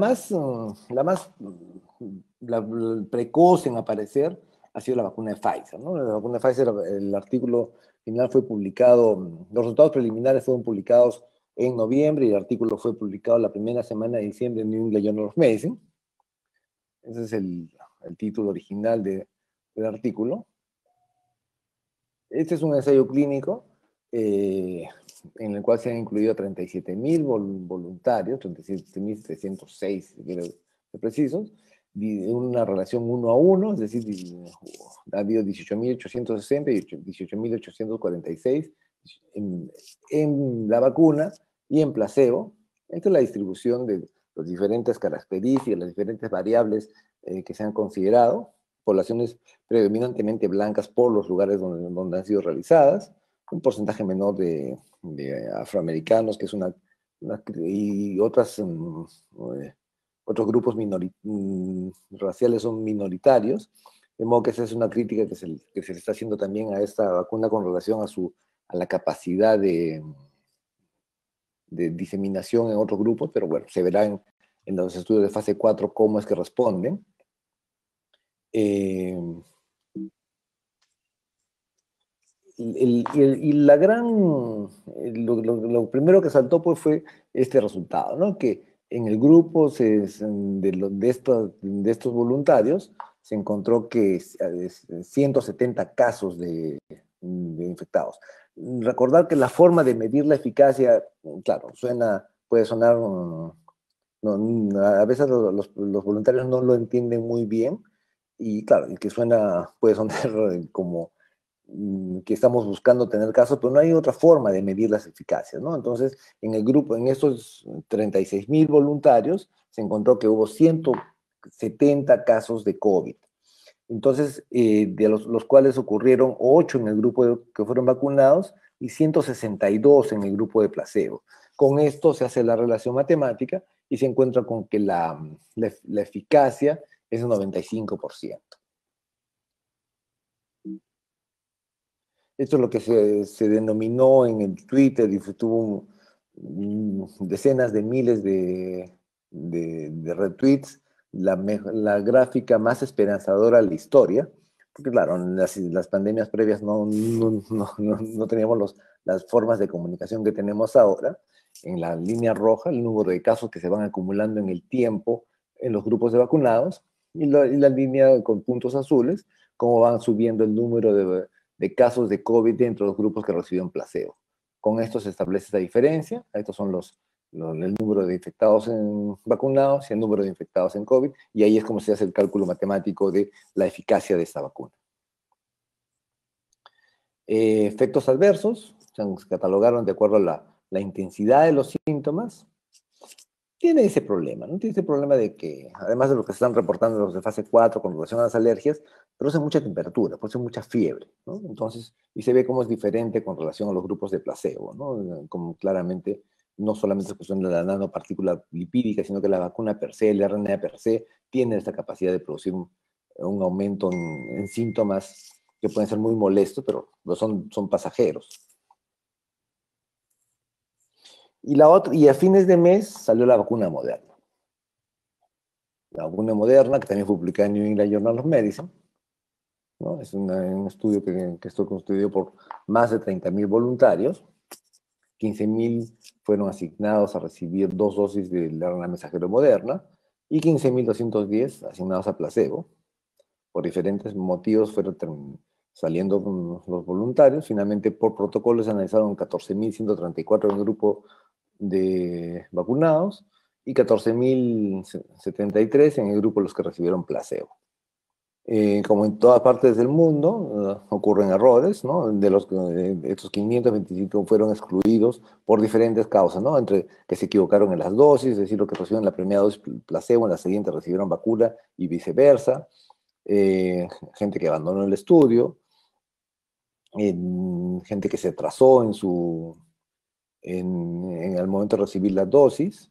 precoz en aparecer ha sido la vacuna de Pfizer, ¿no? La vacuna de Pfizer, el artículo final fue publicado, los resultados preliminares fueron publicados en noviembre y el artículo fue publicado la primera semana de diciembre en New England Journal of Medicine. Ese es el título original del artículo. Este es un ensayo clínico en el cual se han incluido 37.000 voluntarios, 37.306, si quiero ser precisos, una relación 1 a 1, es decir, ha habido 18.860 y 18.846 en la vacuna y en placebo. Esta es la distribución de las diferentes características, las diferentes variables que se han considerado. Poblaciones predominantemente blancas por los lugares donde han sido realizadas, un porcentaje menor de afroamericanos, que es y otros grupos raciales son minoritarios, de modo que esa es una crítica que se le está haciendo también a esta vacuna con relación a la capacidad de diseminación en otros grupos, pero bueno, se verá en los estudios de fase 4 cómo es que responden. Lo primero que saltó pues fue este resultado, ¿no? Que en el grupo de estos voluntarios se encontró que 170 casos de infectados. Recordar que la forma de medir la eficacia, claro, puede sonar, a veces los voluntarios no lo entienden muy bien, y claro, el que puede sonar como que estamos buscando tener casos, pero no hay otra forma de medir las eficacias, ¿no? Entonces, en el grupo, en estos 36.000 voluntarios, se encontró que hubo 170 casos de COVID. Entonces, de los cuales ocurrieron 8 en el grupo que fueron vacunados y 162 en el grupo de placebo. Con esto se hace la relación matemática y se encuentra con que la eficacia es un 95%. Esto es lo que se denominó en el Twitter y tuvo decenas de miles de retweets, la gráfica más esperanzadora de la historia, porque claro, en las pandemias previas no teníamos las formas de comunicación que tenemos ahora. En la línea roja, el número de casos que se van acumulando en el tiempo en los grupos de vacunados, y la línea con puntos azules, cómo van subiendo el número de casos de COVID dentro de los grupos que reciben placebo. Con esto se establece esta diferencia. Estos son el número de infectados vacunados y el número de infectados en COVID, y ahí es como se hace el cálculo matemático de la eficacia de esta vacuna. Efectos adversos se catalogaron de acuerdo a la intensidad de los síntomas. Tiene ese problema, ¿no? Tiene ese problema de que, además de lo que se están reportando los de fase 4 con relación a las alergias, produce mucha temperatura, produce mucha fiebre, ¿no? Entonces, y se ve cómo es diferente con relación a los grupos de placebo, ¿no? Como claramente, no solamente es cuestión de la nanopartícula lipídica, sino que la vacuna per se, el RNA per se, tiene esta capacidad de producir un aumento en síntomas que pueden ser muy molestos, pero son pasajeros. Y a fines de mes salió la vacuna Moderna. La vacuna Moderna, que también fue publicada en New England Journal of Medicine, ¿no? Es un estudio que estuvo construido por más de 30.000 voluntarios, 15.000 fueron asignados a recibir 2 dosis del RNA mensajero Moderna y 15.210 asignados a placebo. Por diferentes motivos fueron saliendo los voluntarios. Finalmente, por protocolo, se analizaron 14.134 en el grupo de vacunados y 14.073 en el grupo de los que recibieron placebo. Como en todas partes del mundo, ocurren errores, ¿no? Estos 525 fueron excluidos por diferentes causas, ¿no? Entre que se equivocaron en las dosis, es decir, los que recibieron la primera dosis placebo, en la siguiente recibieron vacuna y viceversa. Gente que abandonó el estudio, gente que se atrasó en el momento de recibir la dosis,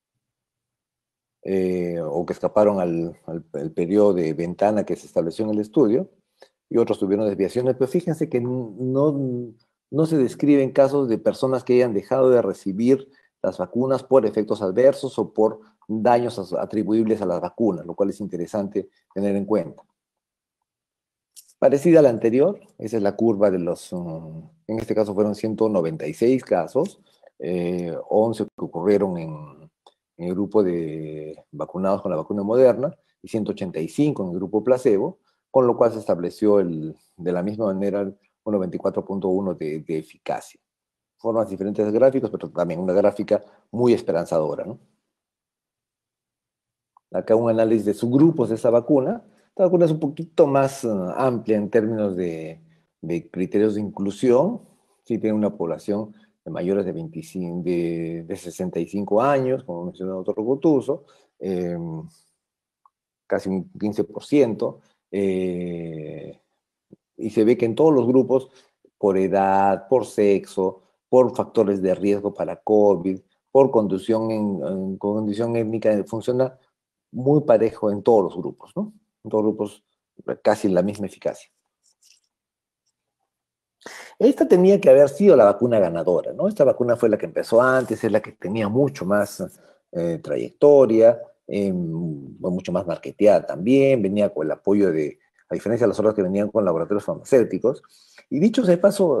o que escaparon al periodo de ventana que se estableció en el estudio, y otros tuvieron desviaciones, pero fíjense que no se describen casos de personas que hayan dejado de recibir las vacunas por efectos adversos o por daños atribuibles a las vacunas, lo cual es interesante tener en cuenta. Parecida a la anterior, esa es la curva de los, en este caso fueron 196 casos, 11 que ocurrieron en el grupo de vacunados con la vacuna Moderna y 185 en el grupo placebo, con lo cual se estableció de la misma manera un 94.1 de eficacia. Formas diferentes de gráficos, pero también una gráfica muy esperanzadora, ¿no? Acá un análisis de subgrupos de esa vacuna. Esta vacuna es un poquito más amplia en términos de criterios de inclusión. Sí tiene una población de mayores de 65 años, como mencionó el doctor Gotuso, casi un 15%, y se ve que en todos los grupos, por edad, por sexo, por factores de riesgo para COVID, por condición étnica, funciona muy parejo en todos los grupos, ¿no? En todos los grupos casi la misma eficacia. Esta tenía que haber sido la vacuna ganadora, ¿no? Esta vacuna fue la que empezó antes, es la que tenía mucho más trayectoria, mucho más marketeada también, venía con el apoyo a diferencia de las otras que venían con laboratorios farmacéuticos. Y dicho sea de paso,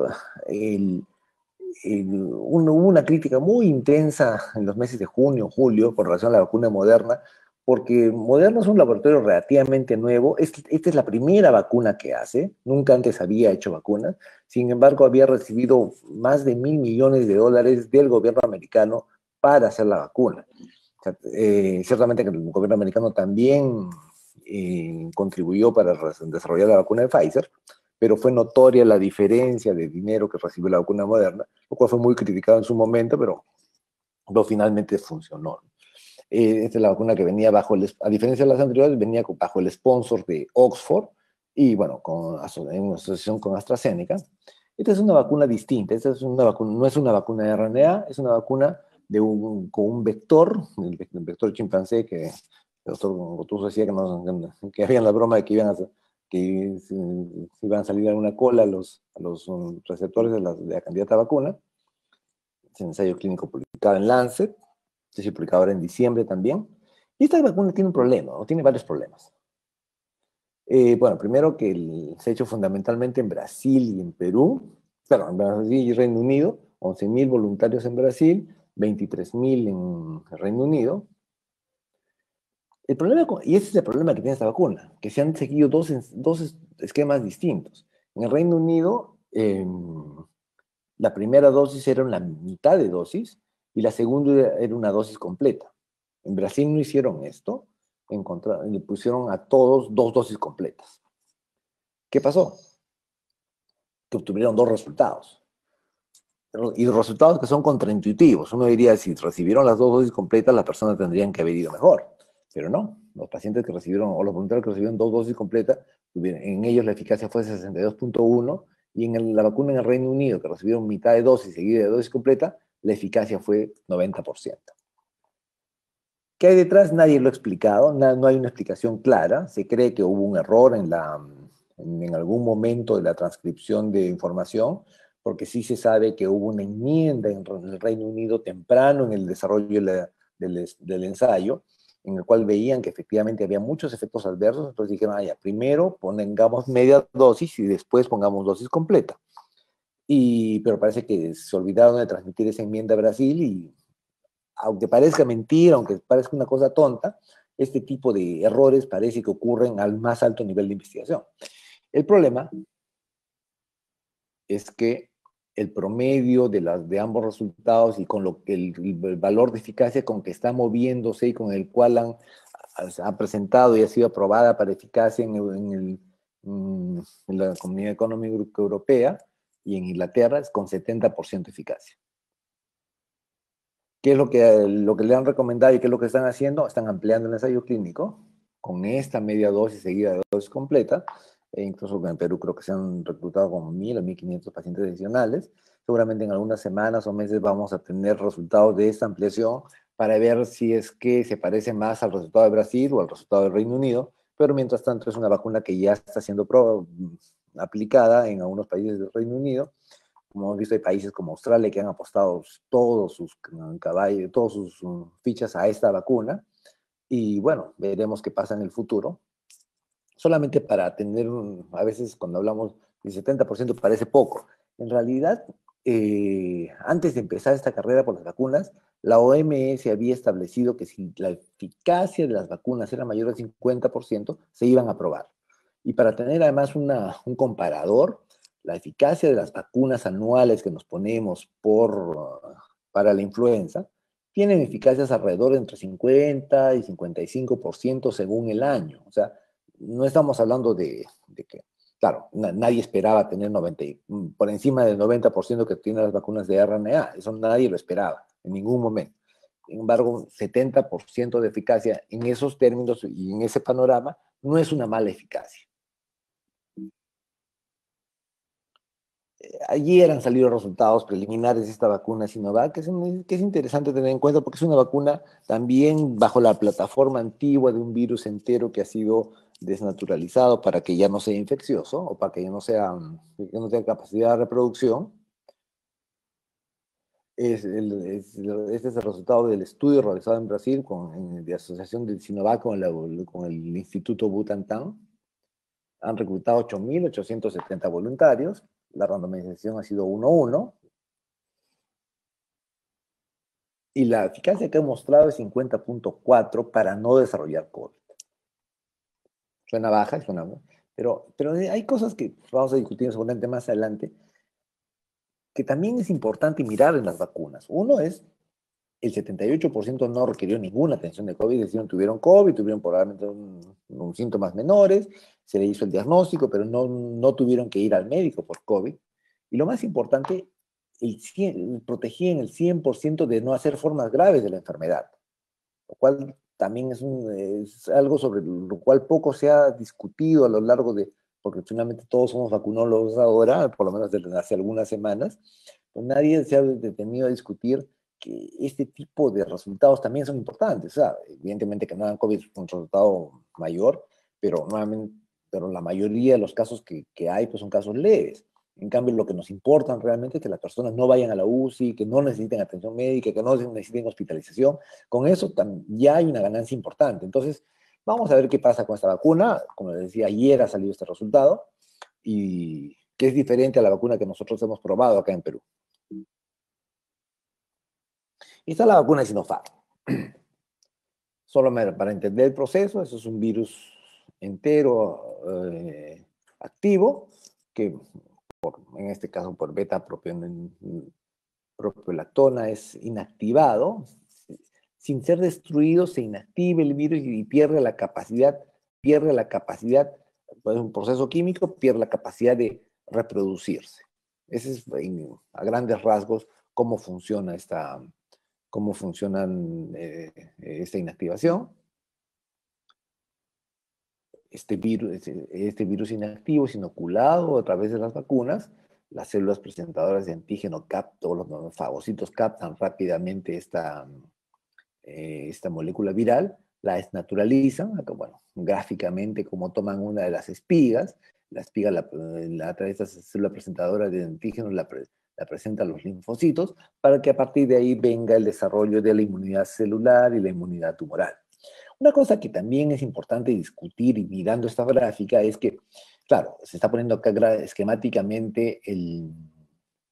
hubo una crítica muy intensa en los meses de junio, julio, con relación a la vacuna Moderna, porque Moderna es un laboratorio relativamente nuevo. Esta es la primera vacuna que hace, nunca antes había hecho vacunas, sin embargo había recibido más de $1.000 millones del gobierno americano para hacer la vacuna. O sea, ciertamente que el gobierno americano también contribuyó para desarrollar la vacuna de Pfizer, pero fue notoria la diferencia de dinero que recibió la vacuna Moderna, lo cual fue muy criticado en su momento, pero finalmente funcionó. Esta es la vacuna que venía a diferencia de las anteriores, venía bajo el sponsor de Oxford y, bueno, en asociación con AstraZeneca. Esta es una vacuna distinta. Esta es una vacuna, no es una vacuna de RNA, es una vacuna con un vector, el vector chimpancé, que el doctor Gotuso decía que había la broma de que iban a salir a una cola los receptores de la candidata vacuna. Es un ensayo clínico publicado en Lancet, se publicado ahora en diciembre también. Y esta vacuna tiene un problema, o tiene varios problemas. Bueno, primero que se ha hecho fundamentalmente en Brasil y en Perú, claro, en Brasil y Reino Unido, 11.000 voluntarios en Brasil, 23.000 en Reino Unido. El problema, y ese es el problema que tiene esta vacuna, que se han seguido dos esquemas distintos. En el Reino Unido, la primera dosis era una mitad de dosis y la segunda era una dosis completa. En Brasil no hicieron esto, le pusieron a todos 2 dosis completas. ¿Qué pasó? Que obtuvieron 2 resultados. Y los resultados que son contraintuitivos. Uno diría, si recibieron las 2 dosis completas, las personas tendrían que haber ido mejor. Pero no, los pacientes que recibieron, o los voluntarios que recibieron 2 dosis completas, en ellos la eficacia fue 62.1, y en la vacuna en el Reino Unido, que recibieron mitad de dosis seguida de dosis completa, la eficacia fue 90%. ¿Qué hay detrás? Nadie lo ha explicado, no hay una explicación clara. Se cree que hubo un error en algún momento de la transcripción de información, porque sí se sabe que hubo una enmienda en el Reino Unido temprano en el desarrollo del ensayo, en el cual veían que efectivamente había muchos efectos adversos. Entonces dijeron, primero pongamos media dosis y después pongamos dosis completa. pero parece que se olvidaron de transmitir esa enmienda a Brasil y aunque parezca mentira, aunque parezca una cosa tonta, este tipo de errores parece que ocurren al más alto nivel de investigación. El problema es que el promedio de ambos resultados y con el valor de eficacia con que está moviéndose y con el cual ha presentado y ha sido aprobada para eficacia en la Comunidad Económica Europea y en Inglaterra es con 70% de eficacia. ¿Qué es lo que le han recomendado y qué es lo que están haciendo? Están ampliando el ensayo clínico con esta media dosis seguida de dosis completa, e incluso en Perú creo que se han reclutado como 1.000 o 1.500 pacientes adicionales. Seguramente en algunas semanas o meses vamos a tener resultados de esta ampliación para ver si es que se parece más al resultado de Brasil o al resultado del Reino Unido, pero mientras tanto es una vacuna que ya está siendo aplicada en algunos países del Reino Unido. Como hemos visto, hay países como Australia que han apostado todos sus caballos, todas sus fichas a esta vacuna. Y bueno, veremos qué pasa en el futuro. Solamente para tener, a veces cuando hablamos del 70% parece poco. En realidad, antes de empezar esta carrera por las vacunas, la OMS había establecido que si la eficacia de las vacunas era mayor al 50%, se iban a aprobar. Y para tener además un comparador, la eficacia de las vacunas anuales que nos ponemos para la influenza tienen eficacias alrededor de entre 50 y 55% según el año. O sea, no estamos hablando de que, claro, nadie esperaba tener por encima del 90% que tienen las vacunas de RNA. Eso nadie lo esperaba en ningún momento. Sin embargo, 70% de eficacia en esos términos y en ese panorama no es una mala eficacia. Ayer han salido resultados preliminares de esta vacuna Sinovac, que es interesante tener en cuenta porque es una vacuna también bajo la plataforma antigua de un virus entero que ha sido desnaturalizado para que ya no sea infeccioso o para que ya no tenga capacidad de reproducción. Este es el resultado del estudio realizado en Brasil de asociación de Sinovac con el Instituto Butantan. Han reclutado 8.870 voluntarios. La randomización ha sido 1:1. Y la eficacia que ha mostrado es 50.4 para no desarrollar COVID. Suena baja, pero hay cosas que vamos a discutir seguramente más adelante que también es importante mirar en las vacunas. Uno es el 78% no requirió ninguna atención de COVID, es decir, no tuvieron COVID, tuvieron probablemente unos síntomas menores, se le hizo el diagnóstico, pero no tuvieron que ir al médico por COVID. Y lo más importante, protegían el 100% de no hacer formas graves de la enfermedad, lo cual también es algo sobre lo cual poco se ha discutido a lo largo porque finalmente todos somos vacunólogos ahora, por lo menos desde hace algunas semanas, pues nadie se ha detenido a discutir que este tipo de resultados también son importantes. O sea, evidentemente que no hagan COVID es un resultado mayor, pero la mayoría de los casos que hay pues son casos leves. En cambio, lo que nos importa realmente es que las personas no vayan a la UCI, que no necesiten atención médica, que no necesiten hospitalización. Con eso ya hay una ganancia importante. Entonces, vamos a ver qué pasa con esta vacuna. Como les decía, ayer ha salido este resultado y que es diferente a la vacuna que nosotros hemos probado acá en Perú. Y está la vacuna de Sinopharm. Solo para entender el proceso, eso es un virus entero activo que en este caso por beta-propiolactona es inactivado. Sin ser destruido se inactiva el virus y pierde la capacidad, pues un proceso químico, pierde la capacidad de reproducirse. Ese es a grandes rasgos cómo funciona esta inactivación. Este virus inactivo es inoculado a través de las vacunas. Las células presentadoras de antígeno todos los fagocitos captan rápidamente esta molécula viral, la desnaturalizan, bueno, gráficamente como toman una de las espigas, la espiga a través de esta célula presentadora de antígenos la presenta a los linfocitos, para que a partir de ahí venga el desarrollo de la inmunidad celular y la inmunidad tumoral. Una cosa que también es importante discutir y mirando esta gráfica es que, claro, se está poniendo acá esquemáticamente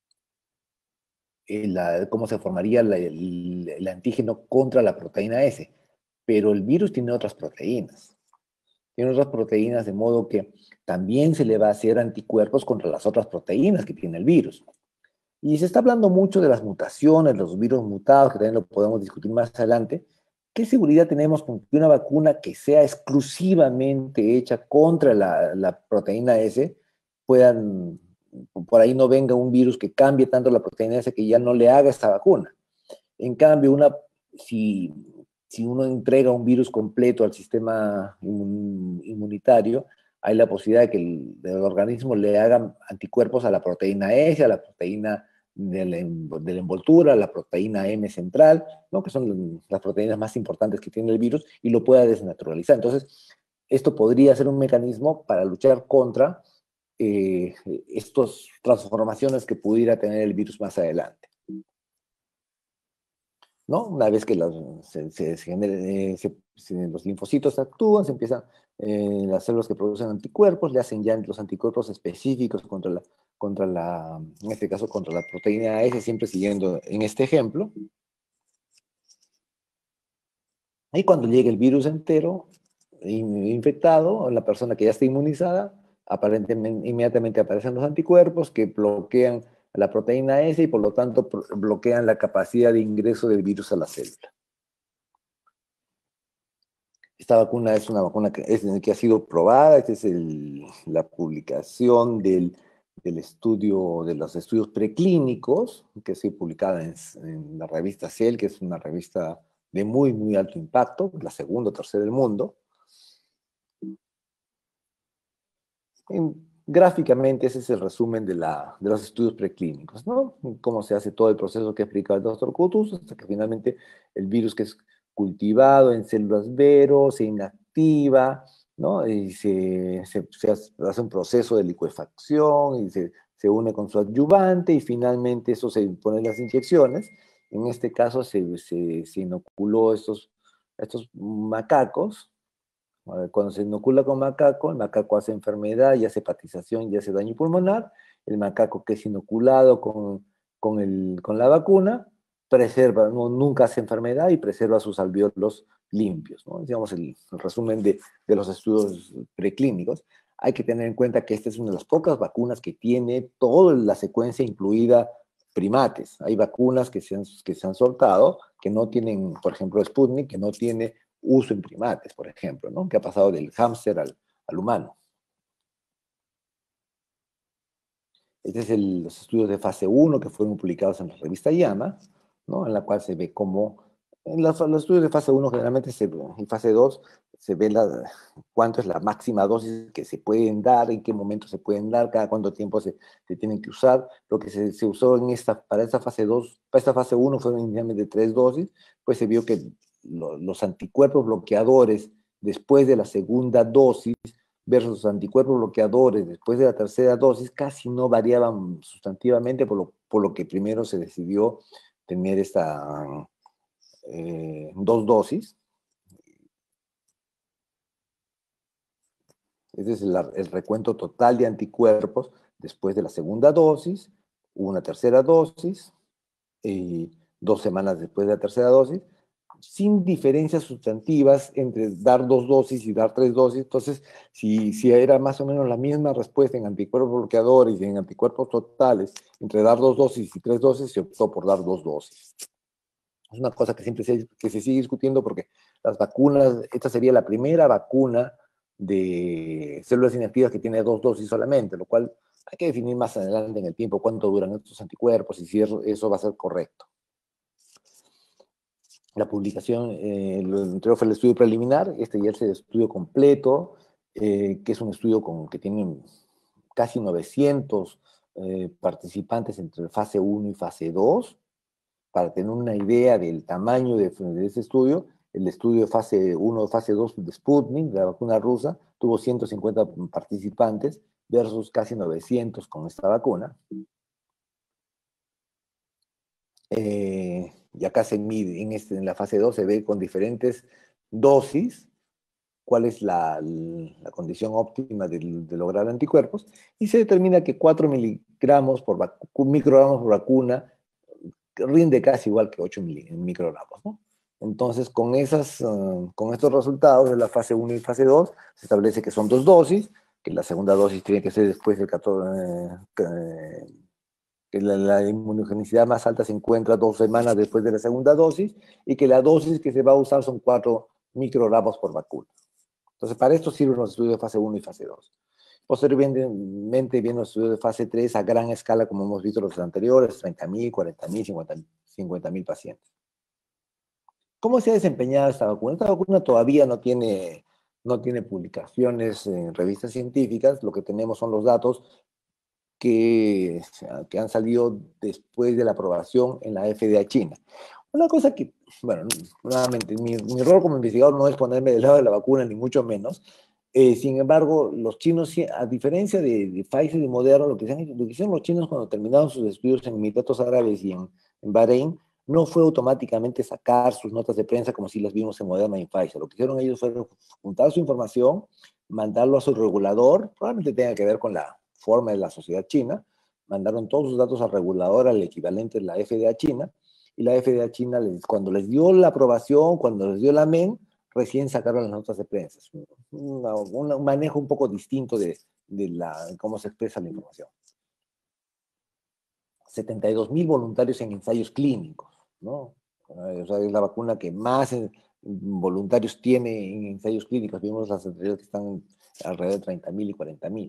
cómo se formaría el antígeno contra la proteína S. Pero el virus tiene otras proteínas. Tiene otras proteínas de modo que también se le va a hacer anticuerpos contra las otras proteínas que tiene el virus. Y se está hablando mucho de las mutaciones, los virus mutados, que también lo podemos discutir más adelante. ¿Qué seguridad tenemos con que una vacuna que sea exclusivamente hecha contra la proteína S puedan, por ahí no venga un virus que cambie tanto la proteína S que ya no le haga esta vacuna? En cambio, si uno entrega un virus completo al sistema inmunitario, hay la posibilidad de que el organismo le haga anticuerpos a la proteína S, a la proteína de la envoltura, a la proteína M central, ¿no? Que son las proteínas más importantes que tiene el virus, y lo pueda desnaturalizar. Entonces, esto podría ser un mecanismo para luchar contra estas transformaciones que pudiera tener el virus más adelante, ¿no? Una vez que los linfocitos actúan, se empiezan las células que producen anticuerpos, le hacen ya los anticuerpos específicos en este caso, contra la proteína S, siempre siguiendo en este ejemplo. Y cuando llega el virus entero, infectado, la persona que ya está inmunizada, aparentemente, inmediatamente aparecen los anticuerpos que bloquean la proteína S y por lo tanto bloquean la capacidad de ingreso del virus a la célula. Esta vacuna es una vacuna que ha sido probada. Esta es la publicación del estudio, de los estudios preclínicos, que ha sido publicada en la revista Cell, que es una revista de muy, muy alto impacto, la segunda o tercera del mundo. Gráficamente ese es el resumen de los estudios preclínicos, ¿no? Cómo se hace todo el proceso que explica el doctor Coutus, hasta que finalmente el virus, que es cultivado en células Vero, se inactiva, ¿no? Y se hace un proceso de licuefacción y se une con su adyuvante, y finalmente eso se pone en las inyecciones. En este caso se inoculó estos macacos. Cuando se inocula con macaco, el macaco hace enfermedad y hace hepatización y hace daño pulmonar. El macaco que es inoculado con la vacuna preserva, nunca hace enfermedad y preserva sus alvéolos limpios, ¿no? Digamos el resumen de los estudios preclínicos. Hay que tener en cuenta que esta es una de las pocas vacunas que tiene toda la secuencia incluida primates. Hay vacunas que se han soltado, que no tienen, por ejemplo, Sputnik, que no tiene uso en primates, por ejemplo, ¿no? Que ha pasado del hámster al humano. Este es los estudios de fase 1 que fueron publicados en la revista JAMA, ¿no? En la cual se ve cómo, en los estudios de fase 1 generalmente en fase 2 se ve cuánto es la máxima dosis que se pueden dar, en qué momento se pueden dar, cada cuánto tiempo se tienen que usar. Lo que se usó para esta fase 2, para esta fase 1 fueron inicialmente 3 dosis, pues se vio que los anticuerpos bloqueadores después de la segunda dosis versus los anticuerpos bloqueadores después de la tercera dosis casi no variaban sustantivamente, por lo que primero se decidió tener estas 2 dosis. Este es el recuento total de anticuerpos después de la segunda dosis, una tercera dosis, 2 semanas después de la tercera dosis, sin diferencias sustantivas entre dar 2 dosis y dar 3 dosis. Entonces, si era más o menos la misma respuesta en anticuerpos bloqueadores y en anticuerpos totales, entre dar 2 dosis y 3 dosis, se optó por dar 2 dosis. Es una cosa que siempre se sigue discutiendo, porque las vacunas, esta sería la primera vacuna de células inactivas que tiene 2 dosis solamente, lo cual hay que definir más adelante en el tiempo cuánto duran estos anticuerpos y si eso va a ser correcto. La publicación, lo anterior fue el estudio preliminar, este ya es el estudio completo, que es un estudio que tiene casi 900 participantes entre fase 1 y fase 2. Para tener una idea del tamaño de ese estudio, el estudio de fase 1 o fase 2 de Sputnik, la vacuna rusa, tuvo 150 participantes versus casi 900 con esta vacuna. Y acá se mide, en la fase 2 se ve con diferentes dosis cuál es la condición óptima de lograr anticuerpos, y se determina que 4 microgramos por vacuna rinde casi igual que 8 microgramos, ¿no? Entonces, con estos resultados de la fase 1 y fase 2, se establece que son 2 dosis, que la segunda dosis tiene que ser después del 14, que la inmunogenicidad más alta se encuentra 2 semanas después de la segunda dosis, y que la dosis que se va a usar son 4 microgramos por vacuna. Entonces, para esto sirven los estudios de fase 1 y fase 2. Posteriormente vienen los estudios de fase 3 a gran escala, como hemos visto los anteriores, 30.000, 40.000, 50.000 pacientes. ¿Cómo se ha desempeñado esta vacuna? Esta vacuna todavía no tiene publicaciones en revistas científicas. Lo que tenemos son los datos que han salido después de la aprobación en la FDA China. Una cosa que, bueno, nuevamente, mi rol como investigador no es ponerme del lado de la vacuna, ni mucho menos. Sin embargo, los chinos, a diferencia de Pfizer y Moderna, lo que hicieron los chinos cuando terminaron sus estudios en Emiratos Árabes y en Bahrein, no fue automáticamente sacar sus notas de prensa como si las vimos en Moderna y en Pfizer. Lo que hicieron ellos fue juntar su información, mandarlo a su regulador, probablemente tenga que ver con la forma de la sociedad china, mandaron todos sus datos al regulador, al equivalente de la FDA China, y la FDA China, cuando les dio la aprobación, cuando les dio la AMEN, recién sacaron las notas de prensa. Es un manejo un poco distinto de cómo se expresa la información. 72.000 voluntarios en ensayos clínicos, ¿no? O sea, es la vacuna que más voluntarios tiene en ensayos clínicos. Vimos las anteriores que están alrededor de 30.000 y 40.000.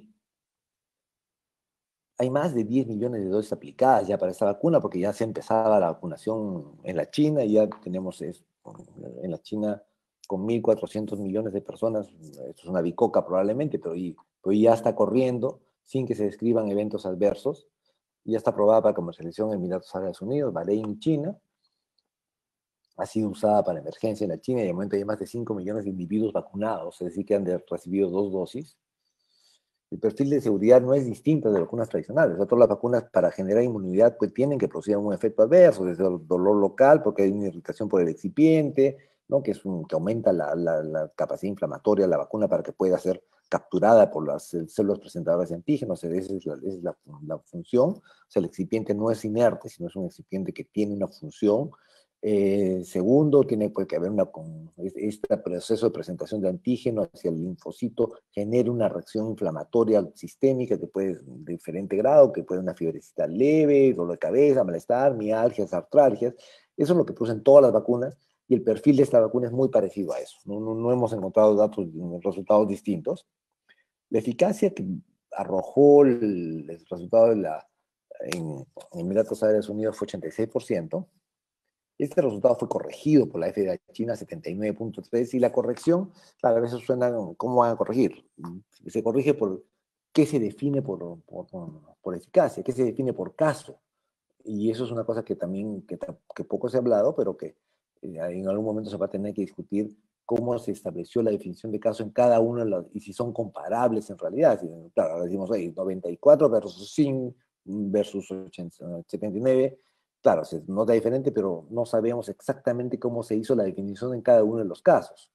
Hay más de 10 millones de dosis aplicadas ya para esta vacuna, porque ya se empezaba la vacunación en la China, y ya tenemos en la China con 1.400 millones de personas. Esto es una bicoca probablemente, pero ya está corriendo sin que se describan eventos adversos. Ya está aprobada para comercialización en Emiratos Árabes Unidos, Bahrein y China. Ha sido usada para emergencia en la China, y de momento hay más de 5 millones de individuos vacunados, es decir, que han recibido 2 dosis. El perfil de seguridad no es distinto de vacunas tradicionales. O sea, todas las vacunas para generar inmunidad pues tienen que producir un efecto adverso, desde el dolor local, porque hay una irritación por el excipiente, ¿no? Que aumenta la capacidad inflamatoria de la vacuna para que pueda ser capturada por las células presentadoras de antígenos. Esa es la función. O sea, el excipiente no es inerte, sino es un excipiente que tiene una función. Segundo, tiene que haber este proceso de presentación de antígeno hacia el linfocito genera una reacción inflamatoria sistémica que puede de diferente grado, que puede una fiebrecita leve, dolor de cabeza, malestar, mialgias, artralgias. Eso es lo que producen todas las vacunas, y el perfil de esta vacuna es muy parecido a eso. No hemos encontrado resultados distintos. La eficacia que arrojó el resultado en Emiratos Árabes Unidos fue 86%. Este resultado fue corregido por la FDA China 79.3, y la corrección, claro, a veces suena, ¿cómo van a corregir? Se corrige por qué se define por eficacia, qué se define por caso. Y eso es una cosa que también, que poco se ha hablado, pero que en algún momento se va a tener que discutir cómo se estableció la definición de caso en cada uno de los, y si son comparables en realidad. Claro, ahora decimos, 94 versus 100 versus 79. Claro, se nota diferente, pero no sabemos exactamente cómo se hizo la definición en cada uno de los casos.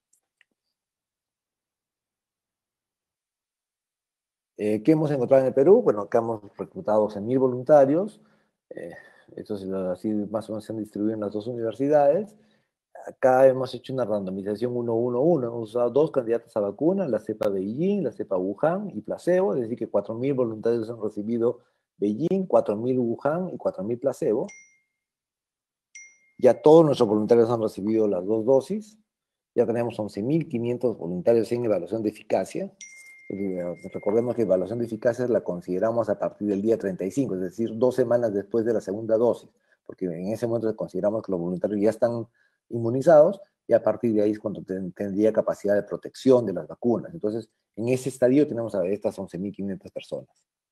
¿Qué hemos encontrado en el Perú? Bueno, acá hemos reclutado 12.000 voluntarios. Estos así más o menos se han distribuido en las 2 universidades. Acá hemos hecho una randomización 1-1-1. Hemos usado 2 candidatos a vacuna, la cepa Beijing, la cepa Wuhan y placebo. Es decir, que 4.000 voluntarios han recibido Beijing, 4.000 Wuhan y 4.000 placebo. Ya todos nuestros voluntarios han recibido las 2 dosis. Ya tenemos 11.500 voluntarios en evaluación de eficacia. Recordemos que evaluación de eficacia la consideramos a partir del día 35, es decir, 2 semanas después de la segunda dosis, porque en ese momento consideramos que los voluntarios ya están inmunizados, y a partir de ahí es cuando tendría capacidad de protección de las vacunas. Entonces, en ese estadio tenemos a estas 11.500 personas.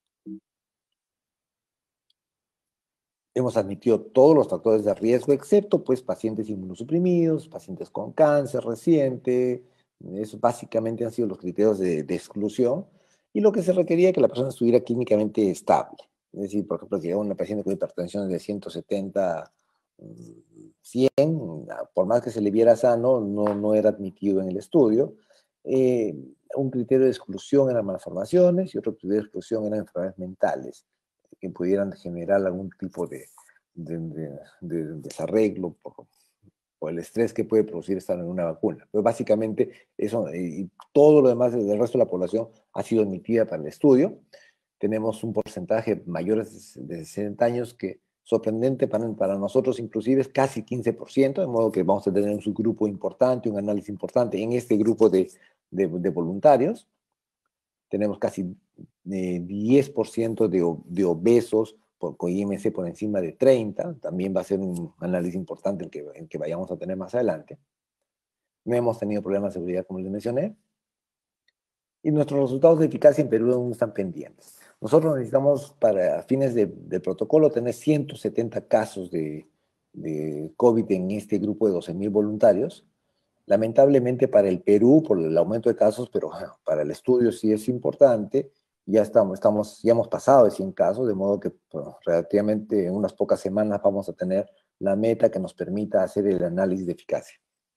Hemos admitido todos los factores de riesgo, excepto pues pacientes inmunosuprimidos, pacientes con cáncer reciente. Eso básicamente han sido los criterios de exclusión, y lo que se requería es que la persona estuviera clínicamente estable. Es decir, por ejemplo, que una paciente con hipertensión de 170, 100, por más que se le viera sano, no era admitido en el estudio. Un criterio de exclusión eran malformaciones, y otro criterio de exclusión eran enfermedades mentales que pudieran generar algún tipo de desarreglo, por el estrés que puede producir estar en una vacuna. Pero básicamente eso, y todo lo demás del resto de la población ha sido admitida para el estudio. Tenemos un porcentaje mayor de 60 años que sorprendente para nosotros inclusive es casi 15%, de modo que vamos a tener un subgrupo importante, un análisis importante en este grupo de voluntarios. Tenemos casi 10% de obesos con IMC por encima de 30, también va a ser un análisis importante el que vayamos a tener más adelante. No hemos tenido problemas de seguridad, como les mencioné, y nuestros resultados de eficacia en Perú aún están pendientes. Nosotros necesitamos, para fines del protocolo, tener 170 casos de COVID en este grupo de 12.000 voluntarios. Lamentablemente para el Perú, por el aumento de casos, pero bueno, para el estudio sí es importante, ya hemos pasado de 100 casos, de modo que bueno, relativamente en unas pocas semanas vamos a tener la meta que nos permita hacer el análisis de eficacia.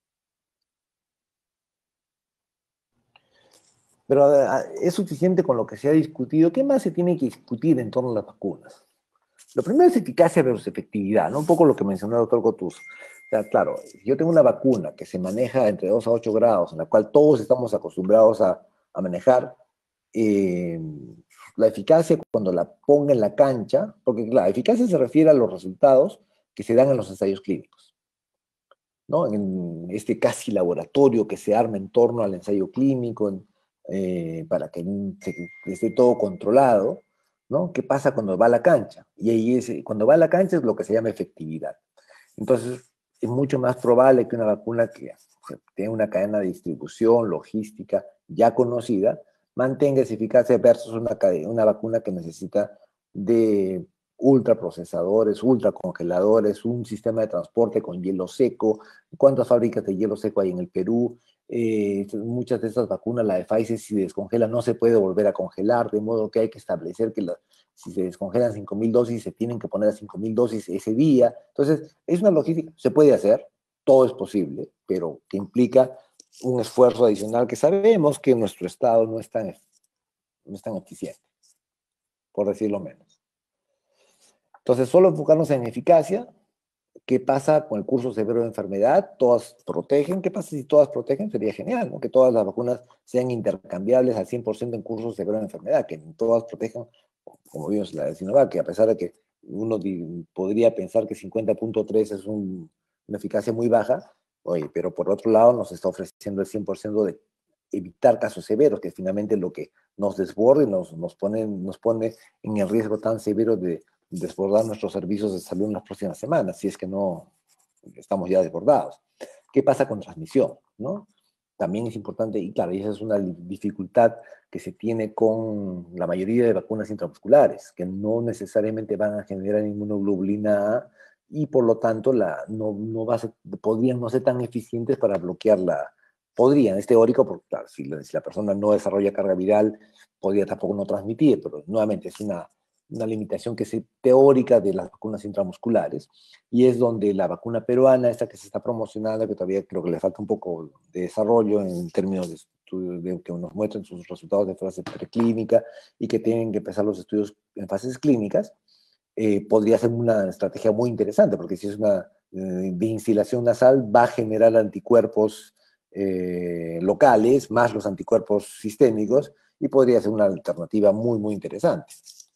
Pero es suficiente con lo que se ha discutido. ¿Qué más se tiene que discutir en torno a las vacunas? Lo primero es eficacia versus efectividad, ¿no? Un poco lo que mencionó el doctor Gotuso. O sea, claro, si yo tengo una vacuna que se maneja entre 2 a 8 grados, en la cual todos estamos acostumbrados a manejar, la eficacia cuando la ponga en la cancha, porque la eficacia se refiere a los resultados que se dan en los ensayos clínicos, ¿no? En este casi laboratorio que se arma en torno al ensayo clínico, para que esté todo controlado, ¿no? ¿Qué pasa cuando va a la cancha? Y ahí cuando va a la cancha es lo que se llama efectividad. Entonces, es mucho más probable que una vacuna que tenga una cadena de distribución, logística ya conocida, mantenga esa eficacia versus una vacuna que necesita de ultraprocesadores, ultracongeladores, un sistema de transporte con hielo seco. ¿Cuántas fábricas de hielo seco hay en el Perú? Muchas de estas vacunas, la de Pfizer, si descongela no se puede volver a congelar, de modo que hay que establecer que si se descongelan 5.000 dosis, se tienen que poner a 5.000 dosis ese día. Entonces, es una logística, se puede hacer, todo es posible, pero que implica un esfuerzo adicional que sabemos que nuestro Estado no es tan eficiente, por decirlo menos. Entonces, solo enfocarnos en eficacia. ¿Qué pasa con el curso severo de enfermedad? ¿Todas protegen? ¿Qué pasa si todas protegen? Sería genial, ¿no? Que todas las vacunas sean intercambiables al 100% en curso severo de enfermedad, que todas protejan, como vimos la de Sinovac, que a pesar de que uno podría pensar que 50.3 es una eficacia muy baja, oye, pero por otro lado nos está ofreciendo el 100% de evitar casos severos, que finalmente es lo que nos desborda y nos pone en el riesgo tan severo de desbordar nuestros servicios de salud en las próximas semanas, si es que no estamos ya desbordados. ¿Qué pasa con transmisión? ¿No? También es importante, y claro, esa es una dificultad que se tiene con la mayoría de vacunas intramusculares, que no necesariamente van a generar inmunoglobulina A, y por lo tanto podrían no ser tan eficientes para bloquearla. Podrían, es teórico, porque claro, si la persona no desarrolla carga viral, podría tampoco no transmitir, pero nuevamente es una limitación que es teórica de las vacunas intramusculares, y es donde la vacuna peruana, esta que se está promocionando, que todavía creo que le falta un poco de desarrollo en términos de estudios, que nos muestren sus resultados de fase preclínica y que tienen que empezar los estudios en fases clínicas, podría ser una estrategia muy interesante, porque si es una de instilación nasal, va a generar anticuerpos locales, más los anticuerpos sistémicos, y podría ser una alternativa muy, muy interesante.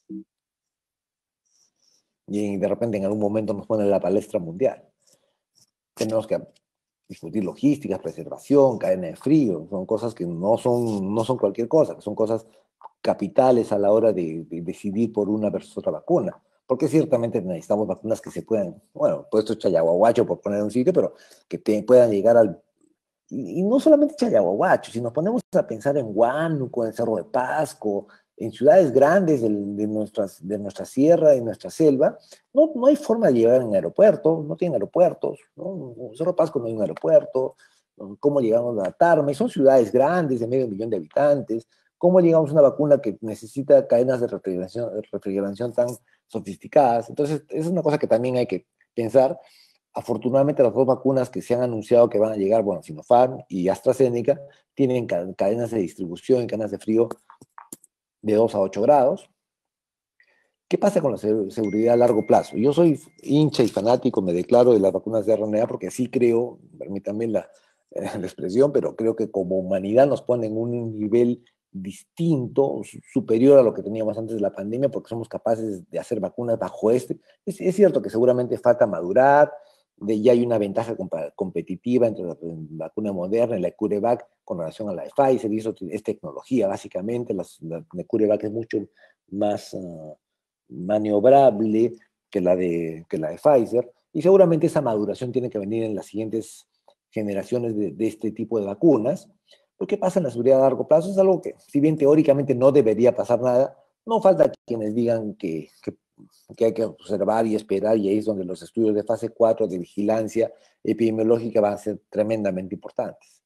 Y de repente en algún momento nos pone en la palestra mundial. Tenemos que discutir logísticas, preservación, cadena de frío, son cosas que no son cualquier cosa, que son cosas capitales a la hora de decidir por una versus otra vacuna. Porque ciertamente necesitamos vacunas que se puedan, bueno, puesto Chayaguaguacho por poner un sitio, pero que puedan llegar al... Y no solamente Chayaguaguacho, si nos ponemos a pensar en Huánuco, en Cerro de Pasco, en ciudades grandes de nuestra sierra, de nuestra selva, no hay forma de llegar en aeropuerto, no tienen aeropuertos, ¿no? Cerro Pasco no hay un aeropuerto, ¿cómo llegamos a Tarma? Son ciudades grandes de 500.000 de habitantes, ¿cómo llegamos a una vacuna que necesita cadenas de refrigeración tan sofisticadas? Entonces, es una cosa que también hay que pensar. Afortunadamente, las dos vacunas que se han anunciado que van a llegar, bueno, Sinopharm y AstraZeneca, tienen cadenas de distribución y cadenas de frío de 2 a 8 grados. ¿Qué pasa con la seguridad a largo plazo? Yo soy hincha y fanático, me declaro de las vacunas de RNA porque sí creo, permítanme la expresión, pero creo que como humanidad nos ponen en un nivel distinto, superior a lo que teníamos antes de la pandemia, porque somos capaces de hacer vacunas bajo este. Es cierto que seguramente falta madurar, ya hay una ventaja competitiva entre la vacuna moderna y la CureVac con relación a la de Pfizer, y eso es tecnología, básicamente. La CureVac es mucho más maniobrable que la de Pfizer, y seguramente esa maduración tiene que venir en las siguientes generaciones de este tipo de vacunas. ¿Pero qué pasa en la seguridad a largo plazo? Es algo que, si bien teóricamente no debería pasar nada, no falta quienes digan que hay que observar y esperar, y ahí es donde los estudios de fase 4 de vigilancia epidemiológica van a ser tremendamente importantes.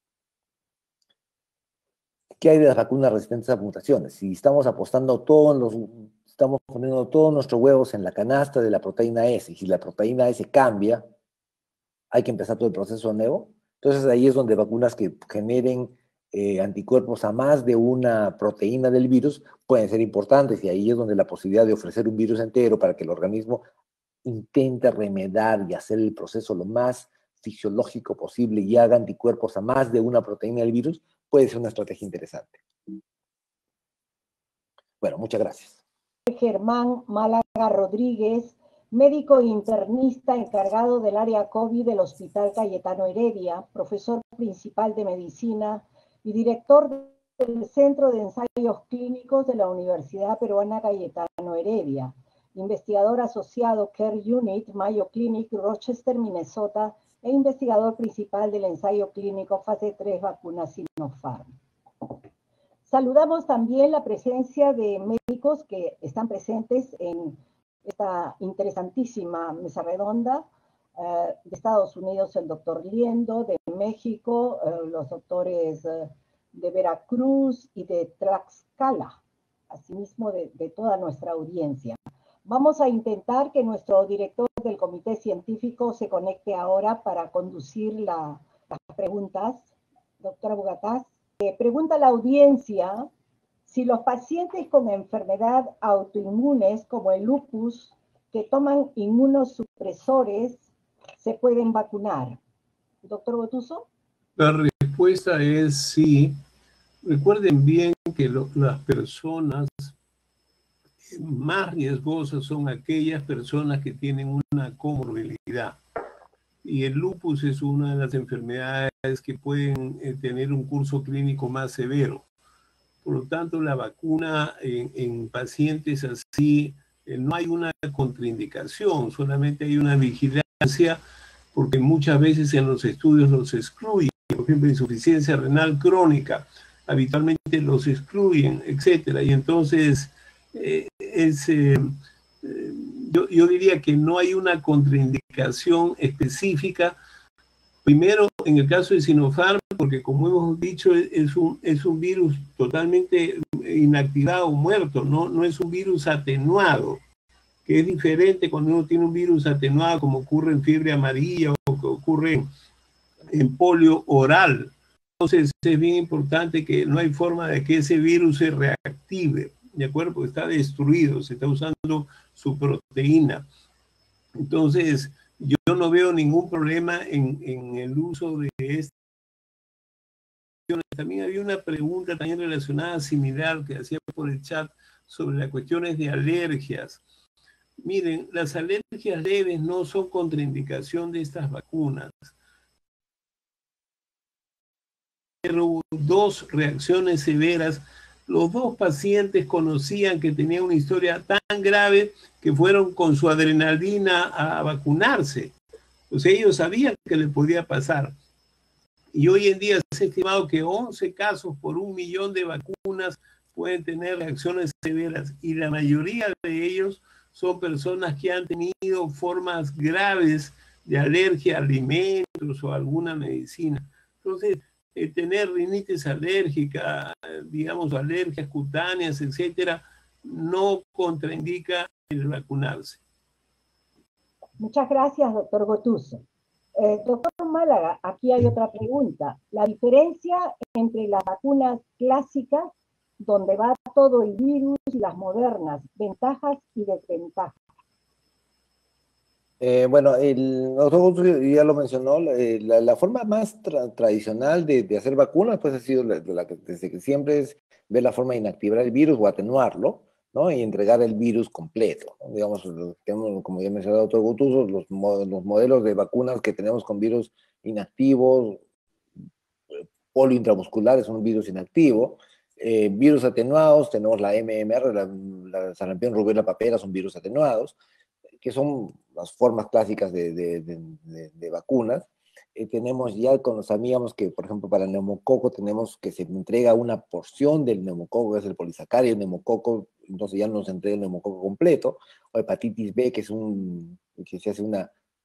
¿Qué hay de las vacunas resistentes a mutaciones? Si estamos estamos poniendo todos nuestros huevos en la canasta de la proteína S, y si la proteína S cambia, hay que empezar todo el proceso de nuevo. Entonces ahí es donde vacunas que generen anticuerpos a más de una proteína del virus pueden ser importantes, y ahí es donde la posibilidad de ofrecer un virus entero para que el organismo intente remediar y hacer el proceso lo más fisiológico posible y haga anticuerpos a más de una proteína del virus puede ser una estrategia interesante. Bueno, muchas gracias. Germán Málaga Rodríguez, médico internista encargado del área COVID del Hospital Cayetano Heredia, profesor principal de medicina y director del Centro de Ensayos Clínicos de la Universidad Peruana Cayetano Heredia, investigador asociado Care Unit, Mayo Clinic, Rochester, Minnesota, e investigador principal del ensayo clínico fase 3 vacuna Sinopharm. Saludamos también la presencia de médicos que están presentes en esta interesantísima mesa redonda. De Estados Unidos, el doctor Liendo; de México, los doctores de Veracruz y de Tlaxcala, asimismo de toda nuestra audiencia. Vamos a intentar que nuestro director del comité científico se conecte ahora para conducir las preguntas. Doctora Bugatás. Pregunta la audiencia si los pacientes con enfermedad autoinmunes como el lupus que toman inmunosupresores se pueden vacunar. Doctor Gotuso. La respuesta es sí. Recuerden bien que las personas más riesgosas son aquellas personas que tienen una comorbilidad. Y el lupus es una de las enfermedades que pueden tener un curso clínico más severo. Por lo tanto, la vacuna en pacientes así no hay una contraindicación, solamente hay una vigilancia, porque muchas veces en los estudios los excluyen. Por ejemplo, insuficiencia renal crónica, habitualmente los excluyen, etc. Y entonces yo diría que no hay una contraindicación específica. Primero, en el caso de Sinopharm, porque como hemos dicho, es un virus totalmente inactivado, muerto, no es un virus atenuado, que es diferente cuando uno tiene un virus atenuado, como ocurre en fiebre amarilla o que ocurre en polio oral. Entonces es bien importante que no hay forma de que ese virus se reactive, ¿de acuerdo? Porque está destruido, se está usando su proteína. Entonces, yo no veo ningún problema en el uso de este. También había una pregunta también relacionada, similar, que hacía por el chat sobre las cuestiones de alergias. Miren, las alergias leves no son contraindicación de estas vacunas. Pero hubo 2 reacciones severas. Los 2 pacientes conocían que tenían una historia tan grave que fueron con su adrenalina a vacunarse. O sea, ellos sabían que le podía pasar. Y hoy en día se ha estimado que 11 casos por 1 millón de vacunas pueden tener reacciones severas. Y la mayoría de ellos son personas que han tenido formas graves de alergia a alimentos o a alguna medicina. Entonces, tener rinitis alérgica, digamos, alergias cutáneas, etcétera, no contraindica el vacunarse. Muchas gracias, doctor Gotuso. Doctor Málaga, aquí hay otra pregunta. La diferencia entre las vacunas clásicas donde va todo el virus y las modernas, ventajas y desventajas. Bueno, el doctor ya lo mencionó, la forma más tradicional de hacer vacunas pues ha sido la que desde que siempre es ver la forma de inactivar el virus o atenuarlo, ¿no? Y entregar el virus completo, ¿no? Digamos, como ya mencionó el doctor Gotuso, los modelos de vacunas que tenemos con virus inactivos, polio intramuscular es un virus inactivo, virus atenuados, tenemos la MMR, la sarampión, rubiola, papera, son virus atenuados, que son las formas clásicas de vacunas. Tenemos ya, sabíamos que, por ejemplo, para el neumococo tenemos que se entrega una porción del neumococo, que es el polisacárido neumococo, entonces ya no se entrega el neumococo completo, o hepatitis B, que es que se hace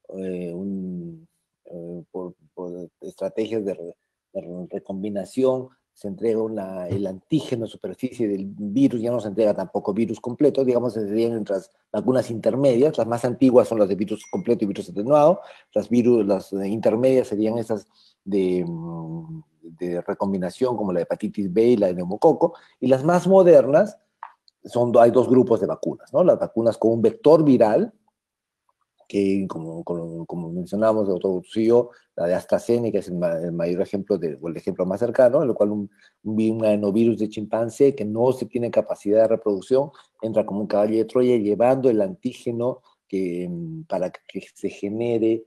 por estrategias de recombinación, se entrega el antígeno en superficie del virus, ya no se entrega tampoco virus completo, digamos, serían entre las vacunas intermedias, las más antiguas son las de virus completo y virus atenuado, las intermedias serían esas de recombinación, como la hepatitis B y la de neumococo, y las más modernas hay dos grupos de vacunas, ¿no? Las vacunas con un vector viral, que como mencionamos, doctor Gutsuyo, la de AstraZeneca es el mayor ejemplo, o el ejemplo más cercano, en el cual un adenovirus de chimpancé que no se tiene capacidad de reproducción, entra como un caballo de Troya llevando el antígeno para que se genere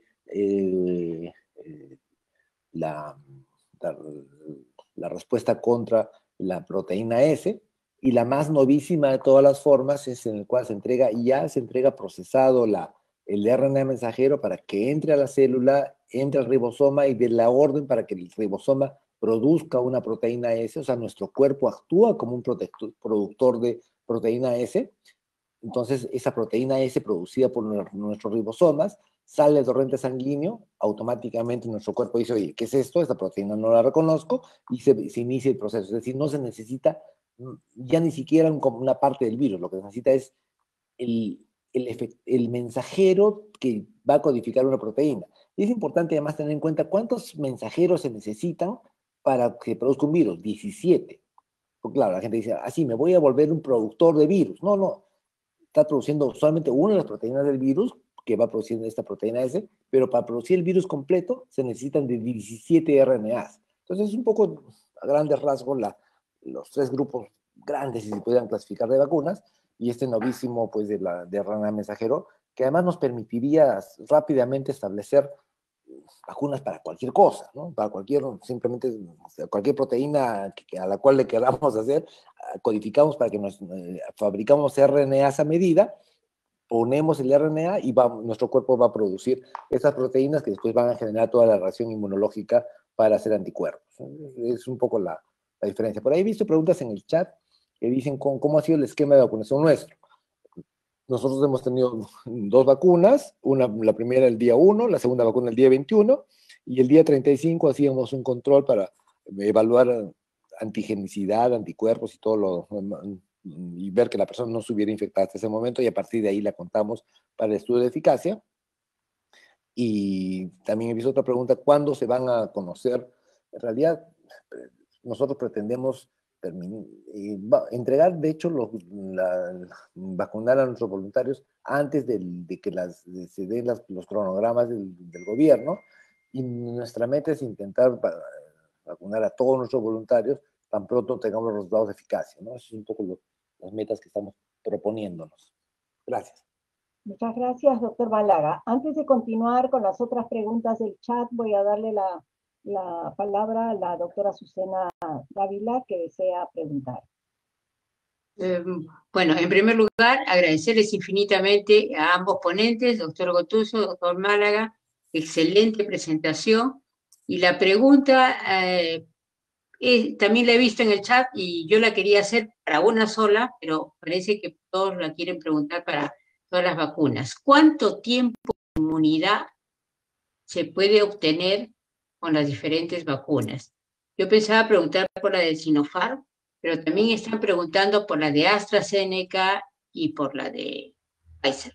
la, la respuesta contra la proteína S, y la más novísima de todas las formas es en el cual se entrega procesado el RNA mensajero para que entre a la célula, entre al ribosoma y dé la orden para que el ribosoma produzca una proteína S, o sea, nuestro cuerpo actúa como un productor de proteína S. Entonces, esa proteína S producida por nuestros ribosomas sale al torrente sanguíneo, automáticamente nuestro cuerpo dice, oye, ¿qué es esto? Esta proteína no la reconozco, y se inicia el proceso. Es decir, no se necesita ya ni siquiera una parte del virus, lo que se necesita es el mensajero que va a codificar una proteína. Y es importante además tener en cuenta cuántos mensajeros se necesitan para que produzca un virus. 17. Porque claro, la gente dice, así me voy a volver un productor de virus. No, no. Está produciendo solamente una de las proteínas del virus, que va produciendo esta proteína S, pero para producir el virus completo se necesitan de 17 RNAs. Entonces es un poco, a grandes rasgos, los tres grupos grandes, si se pudieran clasificar, de vacunas, y este novísimo pues de RNA mensajero, que además nos permitiría rápidamente establecer vacunas para cualquier cosa, ¿no? Para simplemente cualquier proteína a la cual le queramos hacer, codificamos para que fabricamos RNAs a medida, ponemos el RNA y nuestro cuerpo va a producir esas proteínas que después van a generar toda la reacción inmunológica para hacer anticuerpos. Es un poco la diferencia. Por ahí he visto preguntas en el chat que dicen cómo ha sido el esquema de vacunación nuestro. Nosotros hemos tenido dos vacunas, la primera el día 1, la segunda vacuna el día 21, y el día 35 hacíamos un control para evaluar antigenicidad, anticuerpos y todo y ver que la persona no se hubiera infectado hasta ese momento, y a partir de ahí la contamos para el estudio de eficacia. Y también he visto otra pregunta, ¿cuándo se van a conocer? En realidad, nosotros pretendemos entregar, de hecho, vacunar a nuestros voluntarios antes de que se den los cronogramas del gobierno, y nuestra meta es intentar vacunar a todos nuestros voluntarios tan pronto tengamos los resultados de eficacia, ¿no? Esas son un poco las metas que estamos proponiéndonos. Gracias. Muchas gracias, doctor Balaga. Antes de continuar con las otras preguntas del chat, voy a darle la palabra a la doctora Azucena Dávila, que desea preguntar. Bueno, en primer lugar, agradecerles infinitamente a ambos ponentes, doctor Gotuso, doctor Málaga, excelente presentación. Y la pregunta también la he visto en el chat y yo la quería hacer para una sola, pero parece que todos la quieren preguntar para todas las vacunas. ¿Cuánto tiempo de inmunidad se puede obtener con las diferentes vacunas? Yo pensaba preguntar por la de Sinopharm, pero también están preguntando por la de AstraZeneca y por la de Pfizer.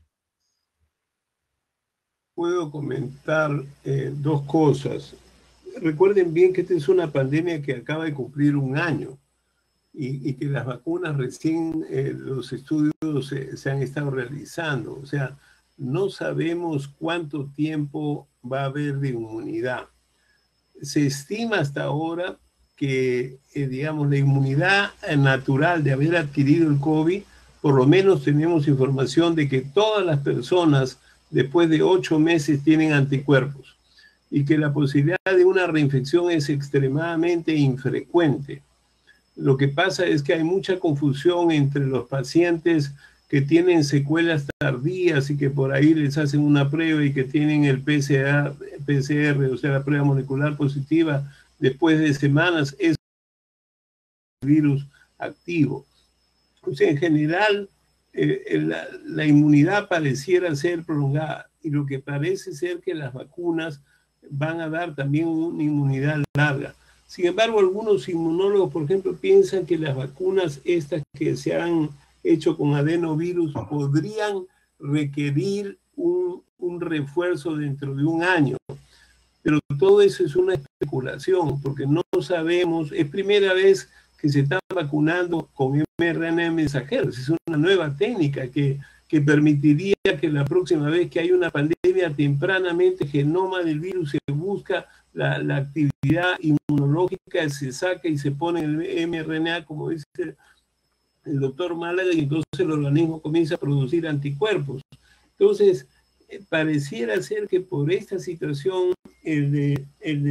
Puedo comentar dos cosas. Recuerden bien que esta es una pandemia que acaba de cumplir un año. y que las vacunas recién, los estudios se han estado realizando. O sea, no sabemos cuánto tiempo va a haber de inmunidad. Se estima hasta ahora que, digamos, la inmunidad natural de haber adquirido el COVID, por lo menos tenemos información de que todas las personas después de 8 meses tienen anticuerpos y que la posibilidad de una reinfección es extremadamente infrecuente. Lo que pasa es que hay mucha confusión entre los pacientes que tienen secuelas tardías y que por ahí les hacen una prueba y que tienen el PCR, o sea, la prueba molecular positiva, después de semanas, es el virus activo. O sea, en general, la inmunidad pareciera ser prolongada y lo que parece ser que las vacunas van a dar también una inmunidad larga. Sin embargo, algunos inmunólogos, por ejemplo, piensan que las vacunas estas que se han hecho con adenovirus podrían requerir un refuerzo dentro de un año. Pero todo eso es una especulación, porque no sabemos, es primera vez que se está vacunando con mRNA mensajeros, es una nueva técnica que permitiría que la próxima vez que hay una pandemia, tempranamente el genoma del virus se busca, la actividad inmunológica se saca y se pone el mRNA, como dice el doctor Málaga, y entonces el organismo comienza a producir anticuerpos. Entonces, pareciera ser que por esta situación, el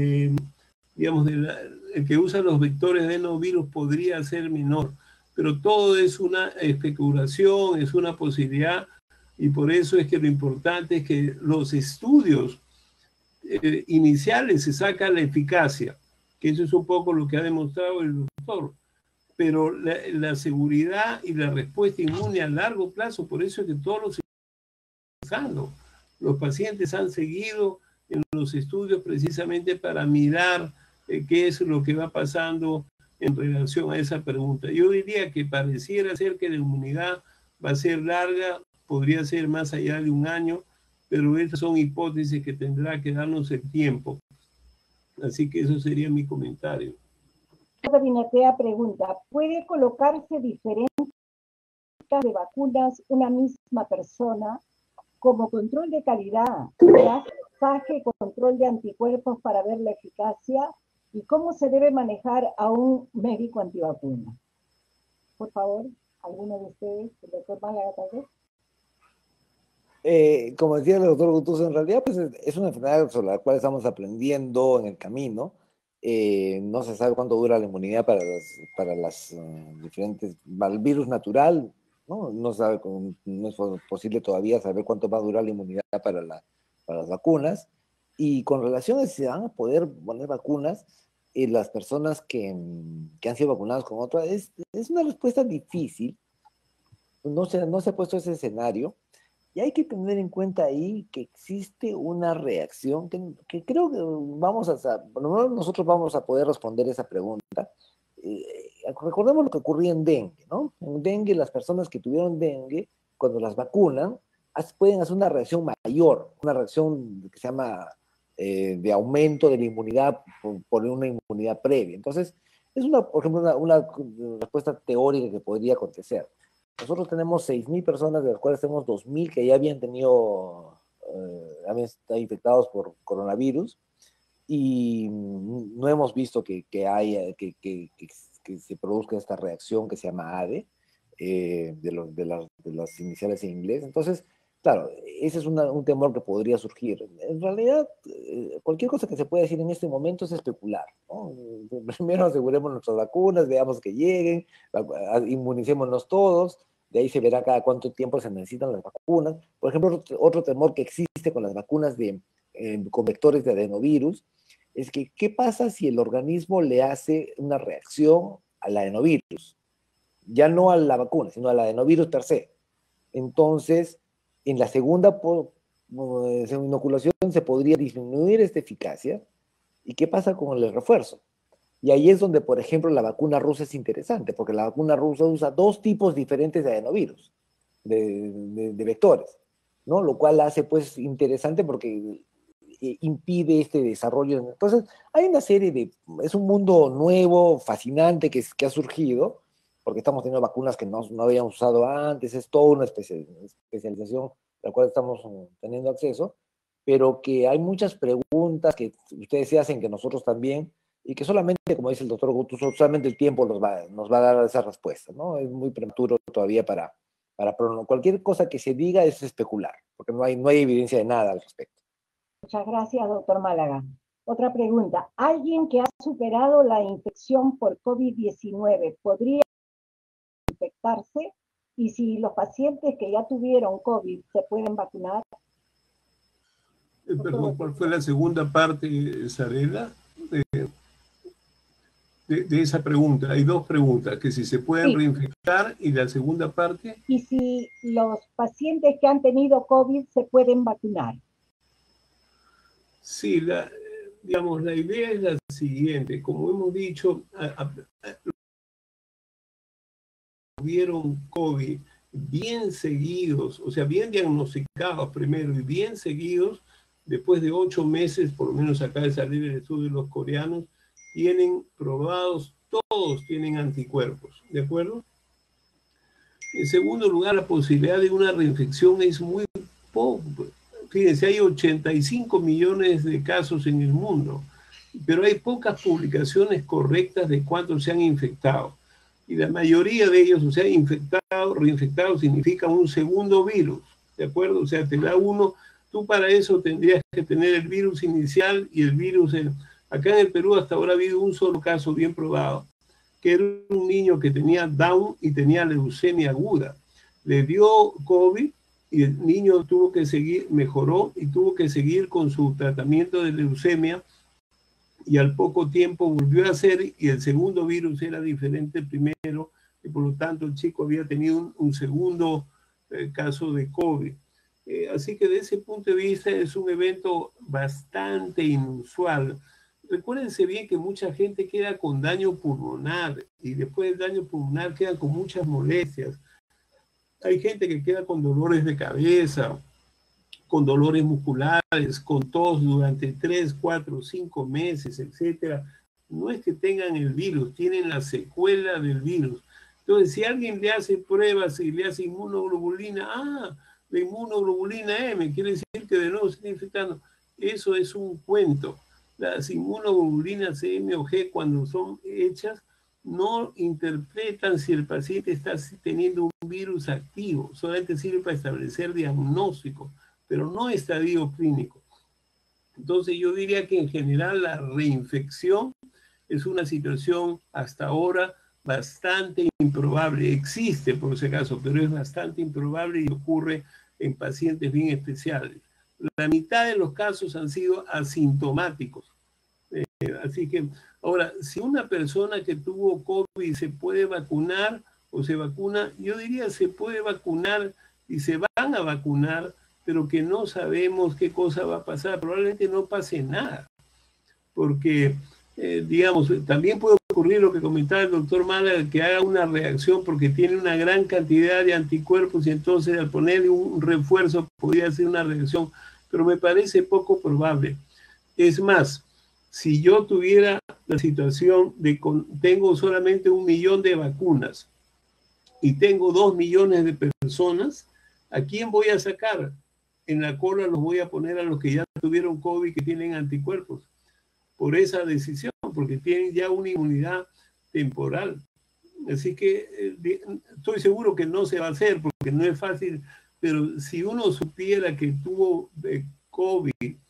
que usa los vectores de adenovirus podría ser menor, pero todo es una especulación, es una posibilidad, y por eso es que lo importante es que los estudios iniciales se saca la eficacia, que eso es un poco lo que ha demostrado el doctor, pero la seguridad y la respuesta inmune a largo plazo, por eso es que todos los usando. Los pacientes han seguido en los estudios precisamente para mirar qué es lo que va pasando en relación a esa pregunta. Yo diría que pareciera ser que la inmunidad va a ser larga, podría ser más allá de un año, pero estas son hipótesis que tendrá que darnos el tiempo. Así que eso sería mi comentario. Binatea pregunta, ¿puede colocarse diferentes de vacunas una misma persona como control de calidad, trazaje, control de anticuerpos para ver la eficacia? ¿Y cómo se debe manejar a un médico antivacuna? Por favor, alguno de ustedes, el doctor Málaga, tal vez. Como decía el doctor Guttuso, en realidad pues, es una enfermedad sobre la cual estamos aprendiendo en el camino. No se sabe cuánto dura la inmunidad para las diferentes, para el virus natural, ¿no? No es posible todavía saber cuánto va a durar la inmunidad para las vacunas. Y con relación a si se van a poder poner vacunas, las personas que han sido vacunadas con otra, es una respuesta difícil. No se ha puesto ese escenario. Y hay que tener en cuenta ahí que existe una reacción que creo que por lo menos nosotros vamos a poder responder esa pregunta. Recordemos lo que ocurría en dengue, ¿no? En dengue, las personas que tuvieron dengue, cuando las vacunan, pueden hacer una reacción mayor, una reacción que se llama de aumento de la inmunidad por una inmunidad previa. Entonces, es por ejemplo, una respuesta teórica que podría acontecer. Nosotros tenemos 6.000 personas, de las cuales tenemos 2.000 que ya habían estado infectados por coronavirus, y no hemos visto que se produzca esta reacción que se llama ADE, de las iniciales en inglés. Entonces, claro, ese es un temor que podría surgir. En realidad, cualquier cosa que se pueda decir en este momento es especular, ¿no? Primero aseguremos nuestras vacunas, veamos que lleguen, inmunicémonos todos, de ahí se verá cada cuánto tiempo se necesitan las vacunas. Por ejemplo, otro temor que existe con las vacunas con vectores de adenovirus es que, ¿qué pasa si el organismo le hace una reacción al adenovirus? Ya no a la vacuna, sino al adenovirus per se. Entonces, en la segunda inoculación se podría disminuir esta eficacia. ¿Y qué pasa con el refuerzo? Y ahí es donde, por ejemplo, la vacuna rusa es interesante, porque la vacuna rusa usa 2 tipos diferentes de adenovirus, de vectores, ¿no? Lo cual hace, pues, interesante porque impide este desarrollo. Entonces, hay una serie es un mundo nuevo, fascinante, que ha surgido, porque estamos teniendo vacunas que no habíamos usado antes, es toda una especialización a la cual estamos teniendo acceso, pero que hay muchas preguntas que ustedes se hacen, que nosotros también, y que solamente, como dice el doctor Gotuso, solamente el tiempo nos va a dar esas respuestas, ¿no? Es muy prematuro todavía para cualquier cosa que se diga es especular, porque no hay evidencia de nada al respecto. Muchas gracias, doctor Málaga. Otra pregunta. ¿Alguien que ha superado la infección por COVID-19 podría infectarse? Y si los pacientes que ya tuvieron COVID se pueden vacunar. Perdón, ¿cuál fue la segunda parte, Sarela, de esa pregunta? Hay dos preguntas, que si se pueden reinfectar, y la segunda parte. Y si los pacientes que han tenido COVID se pueden vacunar. Sí, digamos, la idea es la siguiente. Como hemos dicho, tuvieron COVID bien seguidos, o sea, bien diagnosticados primero y bien seguidos, después de 8 meses, por lo menos acaba de salir el estudio de los coreanos, tienen probados, todos tienen anticuerpos, ¿de acuerdo? En segundo lugar, la posibilidad de una reinfección es muy poco. Fíjense, hay 85 millones de casos en el mundo, pero hay pocas publicaciones correctas de cuántos se han infectado. Y la mayoría de ellos, o sea, reinfectado significa un segundo virus, ¿de acuerdo? O sea, te da uno, tú para eso tendrías que tener el virus inicial y el virus, acá en el Perú hasta ahora ha habido un solo caso bien probado, que era un niño que tenía Down y tenía leucemia aguda. Le dio COVID y el niño tuvo que seguir, mejoró y tuvo que seguir con su tratamiento de leucemia, y al poco tiempo volvió a hacer, y el segundo virus era diferente al primero, y por lo tanto el chico había tenido un segundo caso de COVID. Así que de ese punto de vista es un evento bastante inusual. Recuérdense bien que mucha gente queda con daño pulmonar, y después del daño pulmonar quedan con muchas molestias. Hay gente que queda con dolores de cabeza, con dolores musculares, con tos durante 3, 4, 5 meses, etc. No es que tengan el virus, tienen la secuela del virus. Entonces, si alguien le hace pruebas y le hace inmunoglobulina, la inmunoglobulina M, quiere decir que de nuevo se está infectando. Eso es un cuento. Las inmunoglobulinas M o G, cuando son hechas, no interpretan si el paciente está teniendo un virus activo, solamente sirve para establecer diagnóstico, pero no estadio clínico. Entonces yo diría que en general la reinfección es una situación hasta ahora bastante improbable. Existe por si acaso, pero es bastante improbable y ocurre en pacientes bien especiales. La mitad de los casos han sido asintomáticos. Así que ahora, si una persona que tuvo COVID se puede vacunar o se vacuna, yo diría se puede vacunar y se van a vacunar, pero que no sabemos qué cosa va a pasar. Probablemente no pase nada, porque, digamos, también puede ocurrir lo que comentaba el doctor Málaga, que haga una reacción porque tiene una gran cantidad de anticuerpos y entonces al ponerle un refuerzo podría hacer una reacción, pero me parece poco probable. Es más, si yo tuviera la situación de tengo solamente 1 millón de vacunas y tengo 2 millones de personas, ¿a quién voy a sacar? En la cola los voy a poner a los que ya tuvieron COVID, que tienen anticuerpos, por esa decisión, porque tienen ya una inmunidad temporal. Así que estoy seguro que no se va a hacer, porque no es fácil, pero si uno supiera que tuvo COVID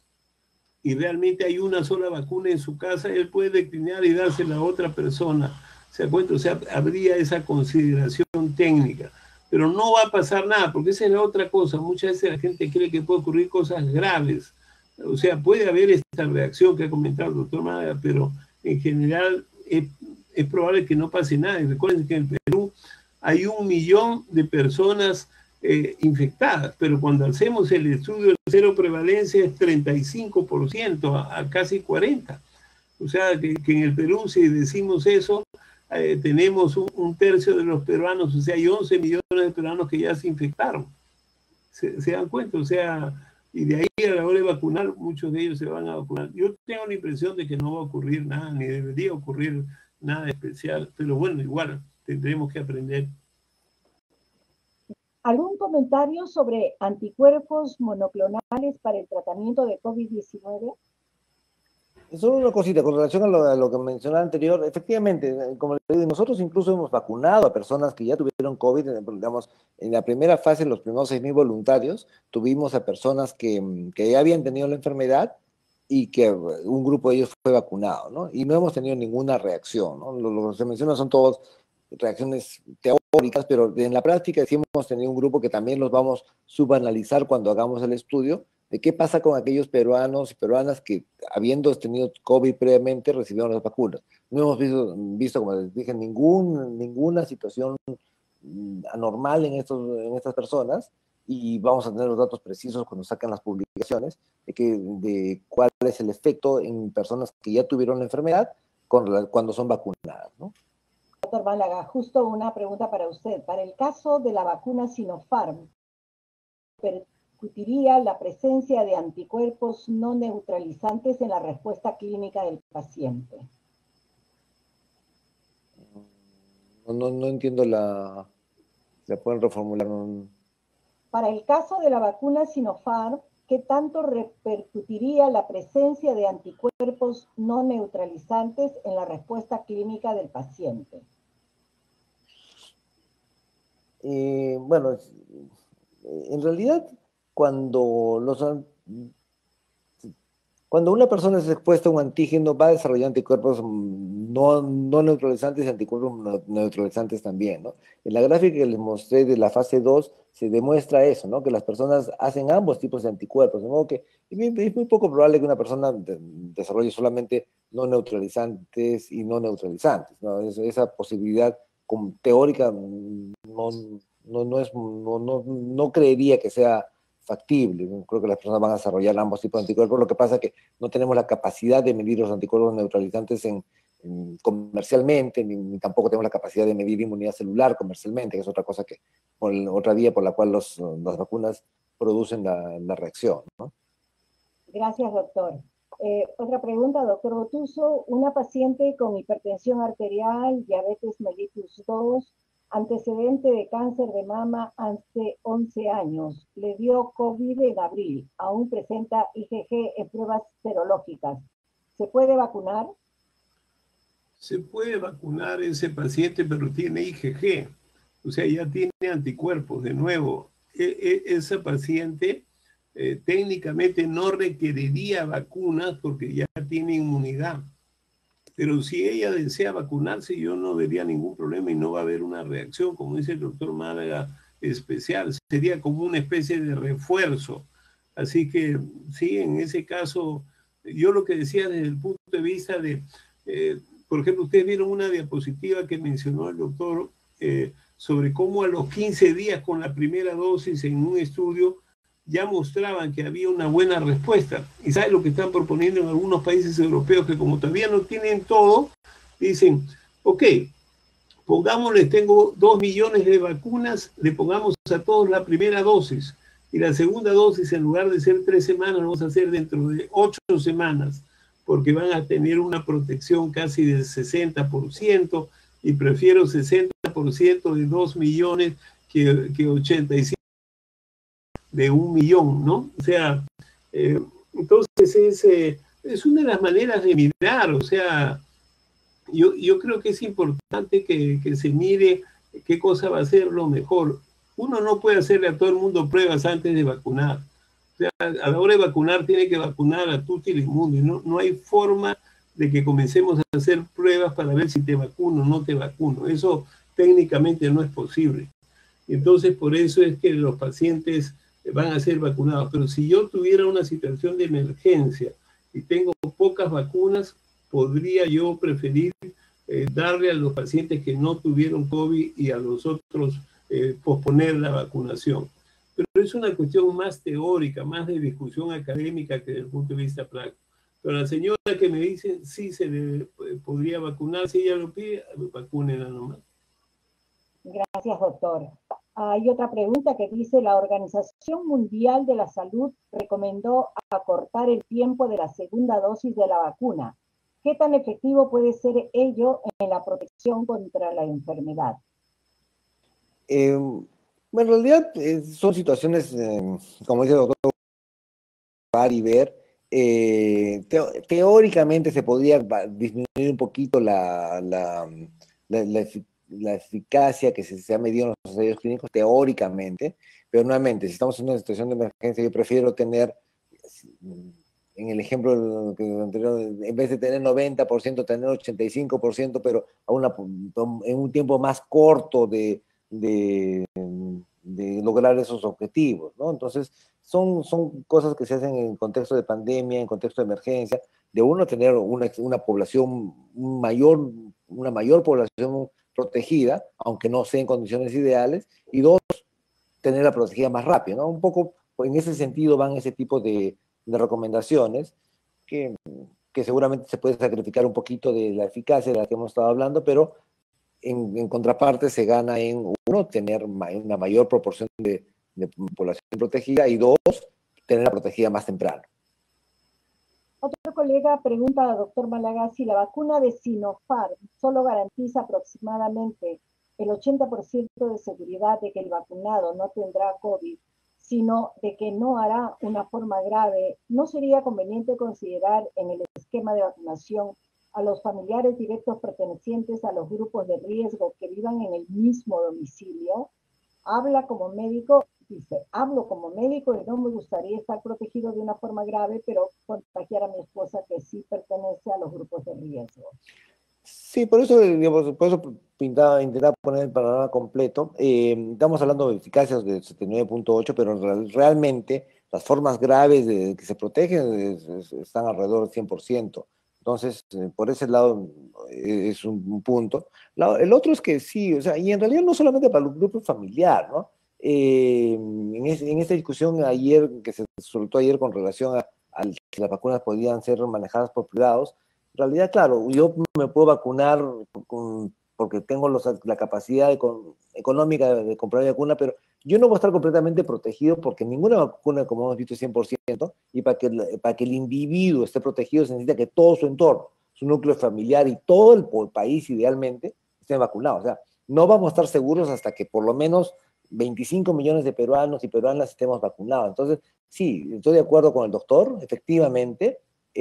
y realmente hay una sola vacuna en su casa, él puede declinar y dársela a otra persona. ¿Se da cuenta? O sea, habría esa consideración técnica. Pero no va a pasar nada, porque esa es la otra cosa. Muchas veces la gente cree que puede ocurrir cosas graves. O sea, puede haber esta reacción que ha comentado el doctor Málaga, pero en general es probable que no pase nada. Y recuerden que en el Perú hay 1 millón de personas infectadas, pero cuando hacemos el estudio de cero prevalencia es 35% a casi 40%. O sea, que en el Perú, si decimos eso, tenemos un tercio de los peruanos, o sea, hay 11 millones de peruanos que ya se infectaron. ¿Se dan cuenta? O sea, y de ahí a la hora de vacunar, muchos de ellos se van a vacunar. Yo tengo la impresión de que no va a ocurrir nada, ni debería ocurrir nada especial, pero bueno, igual, tendremos que aprender. ¿Algún comentario sobre anticuerpos monoclonales para el tratamiento de COVID-19? Solo una cosita, con relación a lo que mencionaba anterior, efectivamente, como le digo, nosotros incluso hemos vacunado a personas que ya tuvieron COVID, digamos, en la primera fase, los primeros 6.000 voluntarios, tuvimos a personas que ya habían tenido la enfermedad y que un grupo de ellos fue vacunado, ¿no? Y no hemos tenido ninguna reacción, ¿no? Lo que se menciona son todas reacciones teóricas, pero en la práctica sí hemos tenido un grupo que también los vamos a subanalizar cuando hagamos el estudio, de qué pasa con aquellos peruanos y peruanas que, habiendo tenido COVID previamente, recibieron las vacunas. No hemos visto como les dije, ninguna situación anormal en estas personas, y vamos a tener los datos precisos cuando sacan las publicaciones de cuál es el efecto en personas que ya tuvieron la enfermedad cuando son vacunadas, ¿no? Doctor Málaga, justo una pregunta para usted. Para el caso de la vacuna Sinopharm, ¿percutiría la presencia de anticuerpos no neutralizantes en la respuesta clínica del paciente? No entiendo ¿la pueden reformular? Para el caso de la vacuna Sinopharm, ¿qué tanto repercutiría la presencia de anticuerpos no neutralizantes en la respuesta clínica del paciente? Bueno, en realidad, cuando una persona es expuesta a un antígeno, va a desarrollar anticuerpos no neutralizantes y anticuerpos neutralizantes también, ¿no? En la gráfica que les mostré de la fase 2 se demuestra eso, ¿no? Que las personas hacen ambos tipos de anticuerpos, de modo que es muy poco probable que una persona desarrolle solamente no neutralizantes y no neutralizantes, ¿no? Esa posibilidad teórica no creería que sea factible. Creo que las personas van a desarrollar ambos tipos de anticuerpos. Lo que pasa es que no tenemos la capacidad de medir los anticuerpos neutralizantes comercialmente, ni tampoco tenemos la capacidad de medir inmunidad celular comercialmente, que es otra cosa otra vía por la cual las vacunas producen la reacción, ¿no? Gracias, doctor. Otra pregunta, doctor Gotuso. Una paciente con hipertensión arterial, diabetes mellitus 2, antecedente de cáncer de mama hace 11 años, le dio COVID en abril, aún presenta IgG en pruebas serológicas. ¿Se puede vacunar? Se puede vacunar ese paciente, pero tiene IgG, o sea, ya tiene anticuerpos. De nuevo, esa paciente técnicamente no requeriría vacunas porque ya tiene inmunidad. Pero si ella desea vacunarse, yo no vería ningún problema y no va a haber una reacción, como dice el doctor Málaga, especial. Sería como una especie de refuerzo. Así que sí, en ese caso, yo lo que decía desde el punto de vista de, por ejemplo, ustedes vieron una diapositiva que mencionó el doctor sobre cómo a los 15 días con la primera dosis en un estudio ya mostraban que había una buena respuesta. Y ¿sabe lo que están proponiendo en algunos países europeos? Que como todavía no tienen todo, dicen, ok, pongámosle, tengo 2 millones de vacunas, le pongamos a todos la primera dosis. Y la segunda dosis, en lugar de ser 3 semanas, vamos a hacer dentro de 8 semanas, porque van a tener una protección casi del 60%, y prefiero 60% de 2 millones que 85% de 1 millón, ¿no? O sea, entonces es una de las maneras de mirar. O sea, yo creo que es importante que se mire qué cosa va a ser lo mejor. Uno no puede hacerle a todo el mundo pruebas antes de vacunar. O sea, a la hora de vacunar tiene que vacunar a tutti el mundo. No hay forma de que comencemos a hacer pruebas para ver si te vacuno o no te vacuno. Eso técnicamente no es posible. Entonces, por eso es que los pacientes van a ser vacunados. Pero si yo tuviera una situación de emergencia y tengo pocas vacunas, podría yo preferir darle a los pacientes que no tuvieron COVID y a los otros posponer la vacunación. Pero es una cuestión más teórica, más de discusión académica que desde el punto de vista práctico. Pero la señora que me dice, sí se le podría vacunar, si ella lo pide, vacúnela nomás. Gracias, doctor. Hay otra pregunta que dice, la Organización Mundial de la Salud recomendó acortar el tiempo de la segunda dosis de la vacuna. ¿Qué tan efectivo puede ser ello en la protección contra la enfermedad? Bueno, en realidad son situaciones, como dice el doctor, y ver. Teóricamente se podría disminuir un poquito la eficacia que se ha medido en los ensayos clínicos, teóricamente, pero nuevamente, si estamos en una situación de emergencia, yo prefiero tener, en el ejemplo anterior, en vez de tener 90%, tener 85%, pero en un tiempo más corto de lograr esos objetivos, ¿no? Entonces, son cosas que se hacen en contexto de pandemia, en contexto de emergencia, de uno tener una población una mayor población protegida, aunque no sea en condiciones ideales, y dos, tenerla protegida más rápido, ¿no? Un poco en ese sentido van ese tipo de recomendaciones que seguramente se puede sacrificar un poquito de la eficacia de la que hemos estado hablando, pero en contraparte se gana en, uno, tener una mayor proporción de población protegida, y dos, tenerla protegida más temprano. Otro colega pregunta al doctor Málaga si la vacuna de Sinopharm solo garantiza aproximadamente el 80% de seguridad de que el vacunado no tendrá COVID, sino de que no hará una forma grave. ¿No sería conveniente considerar en el esquema de vacunación a los familiares directos pertenecientes a los grupos de riesgo que vivan en el mismo domicilio? Hablo como médico y no me gustaría estar protegido de una forma grave, pero contagiar a mi esposa que sí pertenece a los grupos de riesgo. Sí, por eso, digamos, por eso intentaba poner el panorama completo. Estamos hablando de eficacias de 79.8, pero realmente las formas graves de que se protegen están alrededor del 100%. Entonces, por ese lado es un punto. El otro es que sí, o sea, y en realidad no solamente para el grupo familiar, ¿no? En esta discusión ayer, que se soltó ayer con relación a que las vacunas podían ser manejadas por privados, en realidad, claro, yo me puedo vacunar porque tengo la capacidad económica de comprar mi vacuna, pero yo no voy a estar completamente protegido porque ninguna vacuna, como hemos visto, es 100%, y para que el individuo esté protegido se necesita que todo su entorno, su núcleo familiar y todo el país idealmente estén vacunados. O sea, no vamos a estar seguros hasta que por lo menos 25 millones de peruanos y peruanas estemos vacunados. Entonces, sí, estoy de acuerdo con el doctor, efectivamente,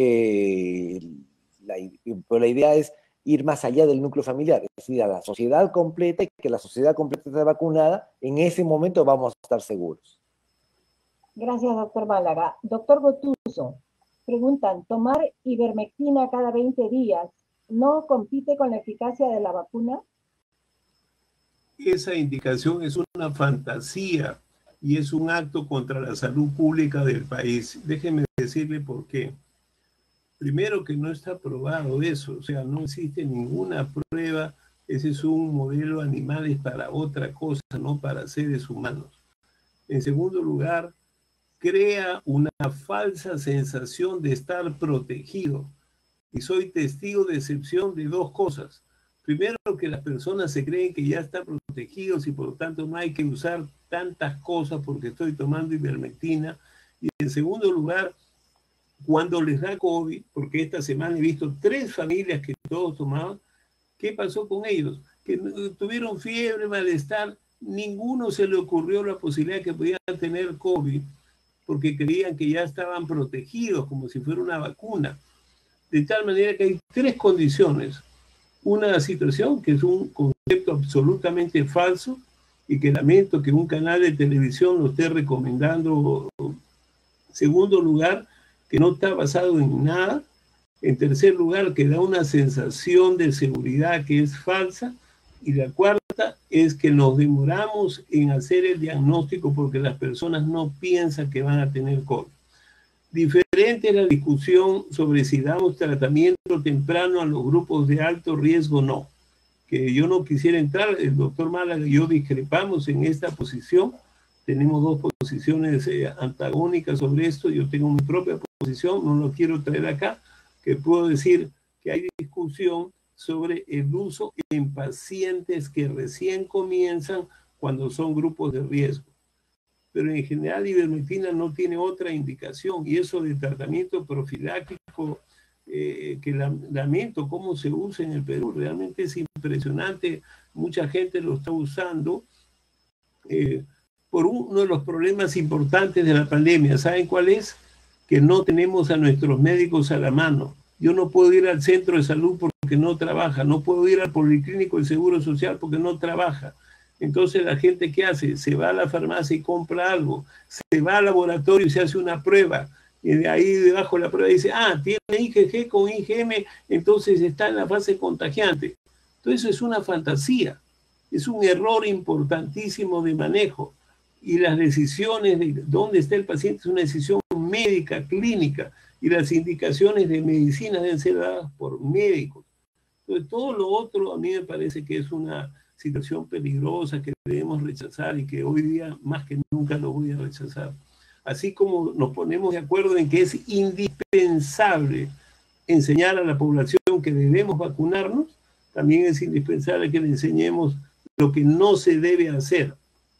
pero la idea es ir más allá del núcleo familiar, es decir, a la sociedad completa, y que la sociedad completa esté vacunada. En ese momento vamos a estar seguros. Gracias, doctor Málaga. Doctor Gotuso, preguntan, ¿tomar ivermectina cada 20 días no compite con la eficacia de la vacuna? Esa indicación es una fantasía y es un acto contra la salud pública del país. Déjeme decirle por qué. Primero, que no está probado eso, o sea, no existe ninguna prueba. Ese es un modelo animal, es para otra cosa, no para seres humanos. En segundo lugar, crea una falsa sensación de estar protegido. Y soy testigo de excepción de dos cosas. Primero, que las personas se creen que ya están protegidos y por lo tanto no hay que usar tantas cosas porque estoy tomando ivermectina. Y en segundo lugar, cuando les da COVID, porque esta semana he visto 3 familias que todos tomaban, ¿qué pasó con ellos? Que tuvieron fiebre, malestar, ninguno se le ocurrió la posibilidad de que podían tener COVID, porque creían que ya estaban protegidos como si fuera una vacuna. De tal manera que hay 3 condiciones. Una situación que es un concepto absolutamente falso y que lamento que un canal de televisión lo esté recomendando. Segundo lugar, que no está basado en nada. En tercer lugar, que da una sensación de seguridad que es falsa. Y la cuarta es que nos demoramos en hacer el diagnóstico porque las personas no piensan que van a tener COVID. Diferente es la discusión sobre si damos tratamiento temprano a los grupos de alto riesgo o no. Que yo no quisiera entrar, el doctor Málaga y yo discrepamos en esta posición. Tenemos 2 posiciones antagónicas sobre esto. Yo tengo mi propia posición, no lo quiero traer acá, que puedo decir que hay discusión sobre el uso en pacientes que recién comienzan cuando son grupos de riesgo. Pero en general ivermectina no tiene otra indicación, y eso de tratamiento profiláctico lamento cómo se usa en el Perú. Realmente es impresionante, mucha gente lo está usando por uno de los problemas importantes de la pandemia. ¿Saben cuál es? Que no tenemos a nuestros médicos a la mano. Yo no puedo ir al centro de salud porque no trabaja, no puedo ir al policlínico del Seguro Social porque no trabaja. Entonces la gente, ¿qué hace? Se va a la farmacia y compra algo, se va al laboratorio y se hace una prueba, y de ahí debajo de la prueba dice, tiene IgG con IgM, entonces está en la fase contagiante. Entonces es una fantasía, es un error importantísimo de manejo, y las decisiones de dónde está el paciente es una decisión médica, clínica, y las indicaciones de medicina deben ser dadas por médicos. Entonces todo lo otro a mí me parece que es una situación peligrosa que debemos rechazar y que hoy día más que nunca lo voy a rechazar. Así como nos ponemos de acuerdo en que es indispensable enseñar a la población que debemos vacunarnos, también es indispensable que le enseñemos lo que no se debe hacer.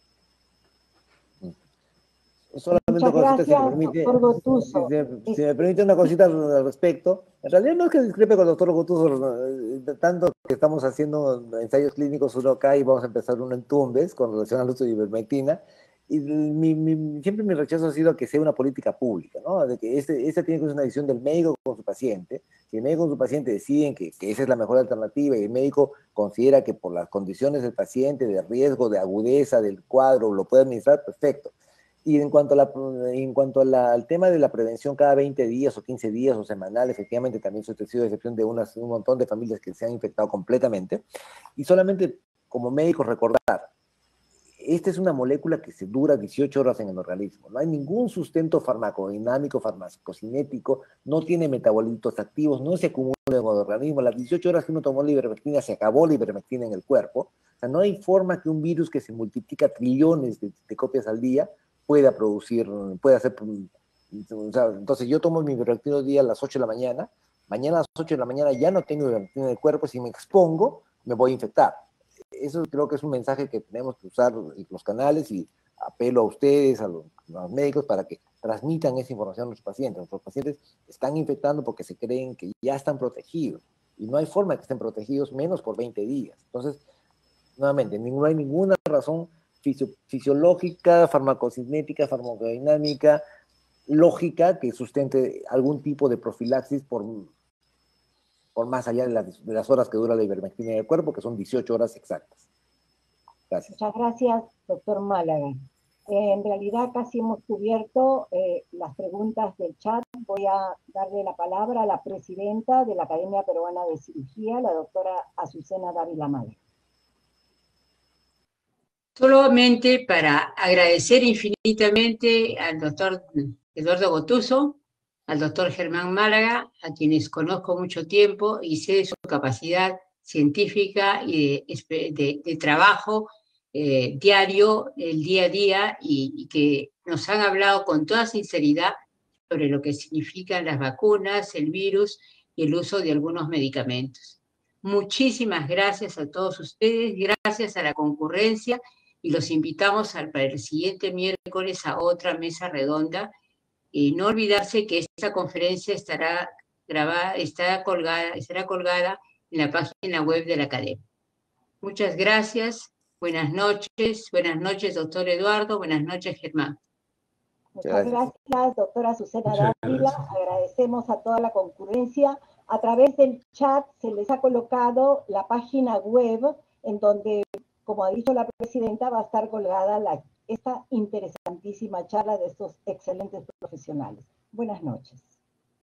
Solamente una cosita, si me permite una cosita al respecto. En realidad no es que discrepe con el doctor Gotuso, tanto que estamos haciendo ensayos clínicos uno acá y vamos a empezar uno en Tumbes con relación al uso de ivermectina, y siempre mi rechazo ha sido que sea una política pública, ¿no? De que esta tiene que ser una decisión del médico con su paciente. Si el médico con su paciente deciden que esa es la mejor alternativa y el médico considera que por las condiciones del paciente, de riesgo, de agudeza del cuadro, lo puede administrar, perfecto. Y en cuanto al tema de la prevención cada 20 días o 15 días o semanal, efectivamente también soy testigo de excepción de un montón de familias que se han infectado completamente. Y solamente como médicos recordar, esta es una molécula que se dura 18 horas en el organismo. No hay ningún sustento farmacodinámico, farmacocinético, no tiene metabolitos activos, no se acumula en el organismo. Las 18 horas que uno tomó la ivermectina, se acabó la ivermectina en el cuerpo. O sea, no hay forma que un virus que se multiplica trillones de copias al día pueda hacer, o sea, entonces yo tomo mi ivermectina hoy día a las 8 de la mañana, mañana a las 8 de la mañana ya no tengo ivermectina en el cuerpo, si me expongo, me voy a infectar. Eso creo que es un mensaje que tenemos que usar los canales, y apelo a ustedes, a los médicos, para que transmitan esa información a los pacientes. Nuestros pacientes están infectando porque se creen que ya están protegidos, y no hay forma de que estén protegidos menos por 20 días. Entonces, nuevamente, no hay ninguna razón fisiológica, farmacocinética, farmacodinámica, lógica que sustente algún tipo de profilaxis por más allá de las horas que dura la ivermectina en el cuerpo, que son 18 horas exactas. Gracias. Muchas gracias, doctor Málaga. En realidad casi hemos cubierto las preguntas del chat. Voy a darle la palabra a la presidenta de la Academia Peruana de Cirugía, la doctora Azucena Dávila Málaga. Solamente para agradecer infinitamente al doctor Eduardo Gotuso, al doctor Germán Málaga, a quienes conozco mucho tiempo y sé de su capacidad científica y de trabajo diario, el día a día, y que nos han hablado con toda sinceridad sobre lo que significan las vacunas, el virus y el uso de algunos medicamentos. Muchísimas gracias a todos ustedes, gracias a la concurrencia, y los invitamos para el siguiente miércoles a otra mesa redonda. Y no olvidarse que esta conferencia estará grabada, estará colgada en la página web de la Academia. Muchas gracias, buenas noches, doctor Eduardo, buenas noches, Germán. Muchas gracias, doctora Azucena Dávila. Agradecemos a toda la concurrencia. A través del chat se les ha colocado la página web en donde, como ha dicho la presidenta, va a estar colgada esta interesantísima charla de estos excelentes profesionales. Buenas noches.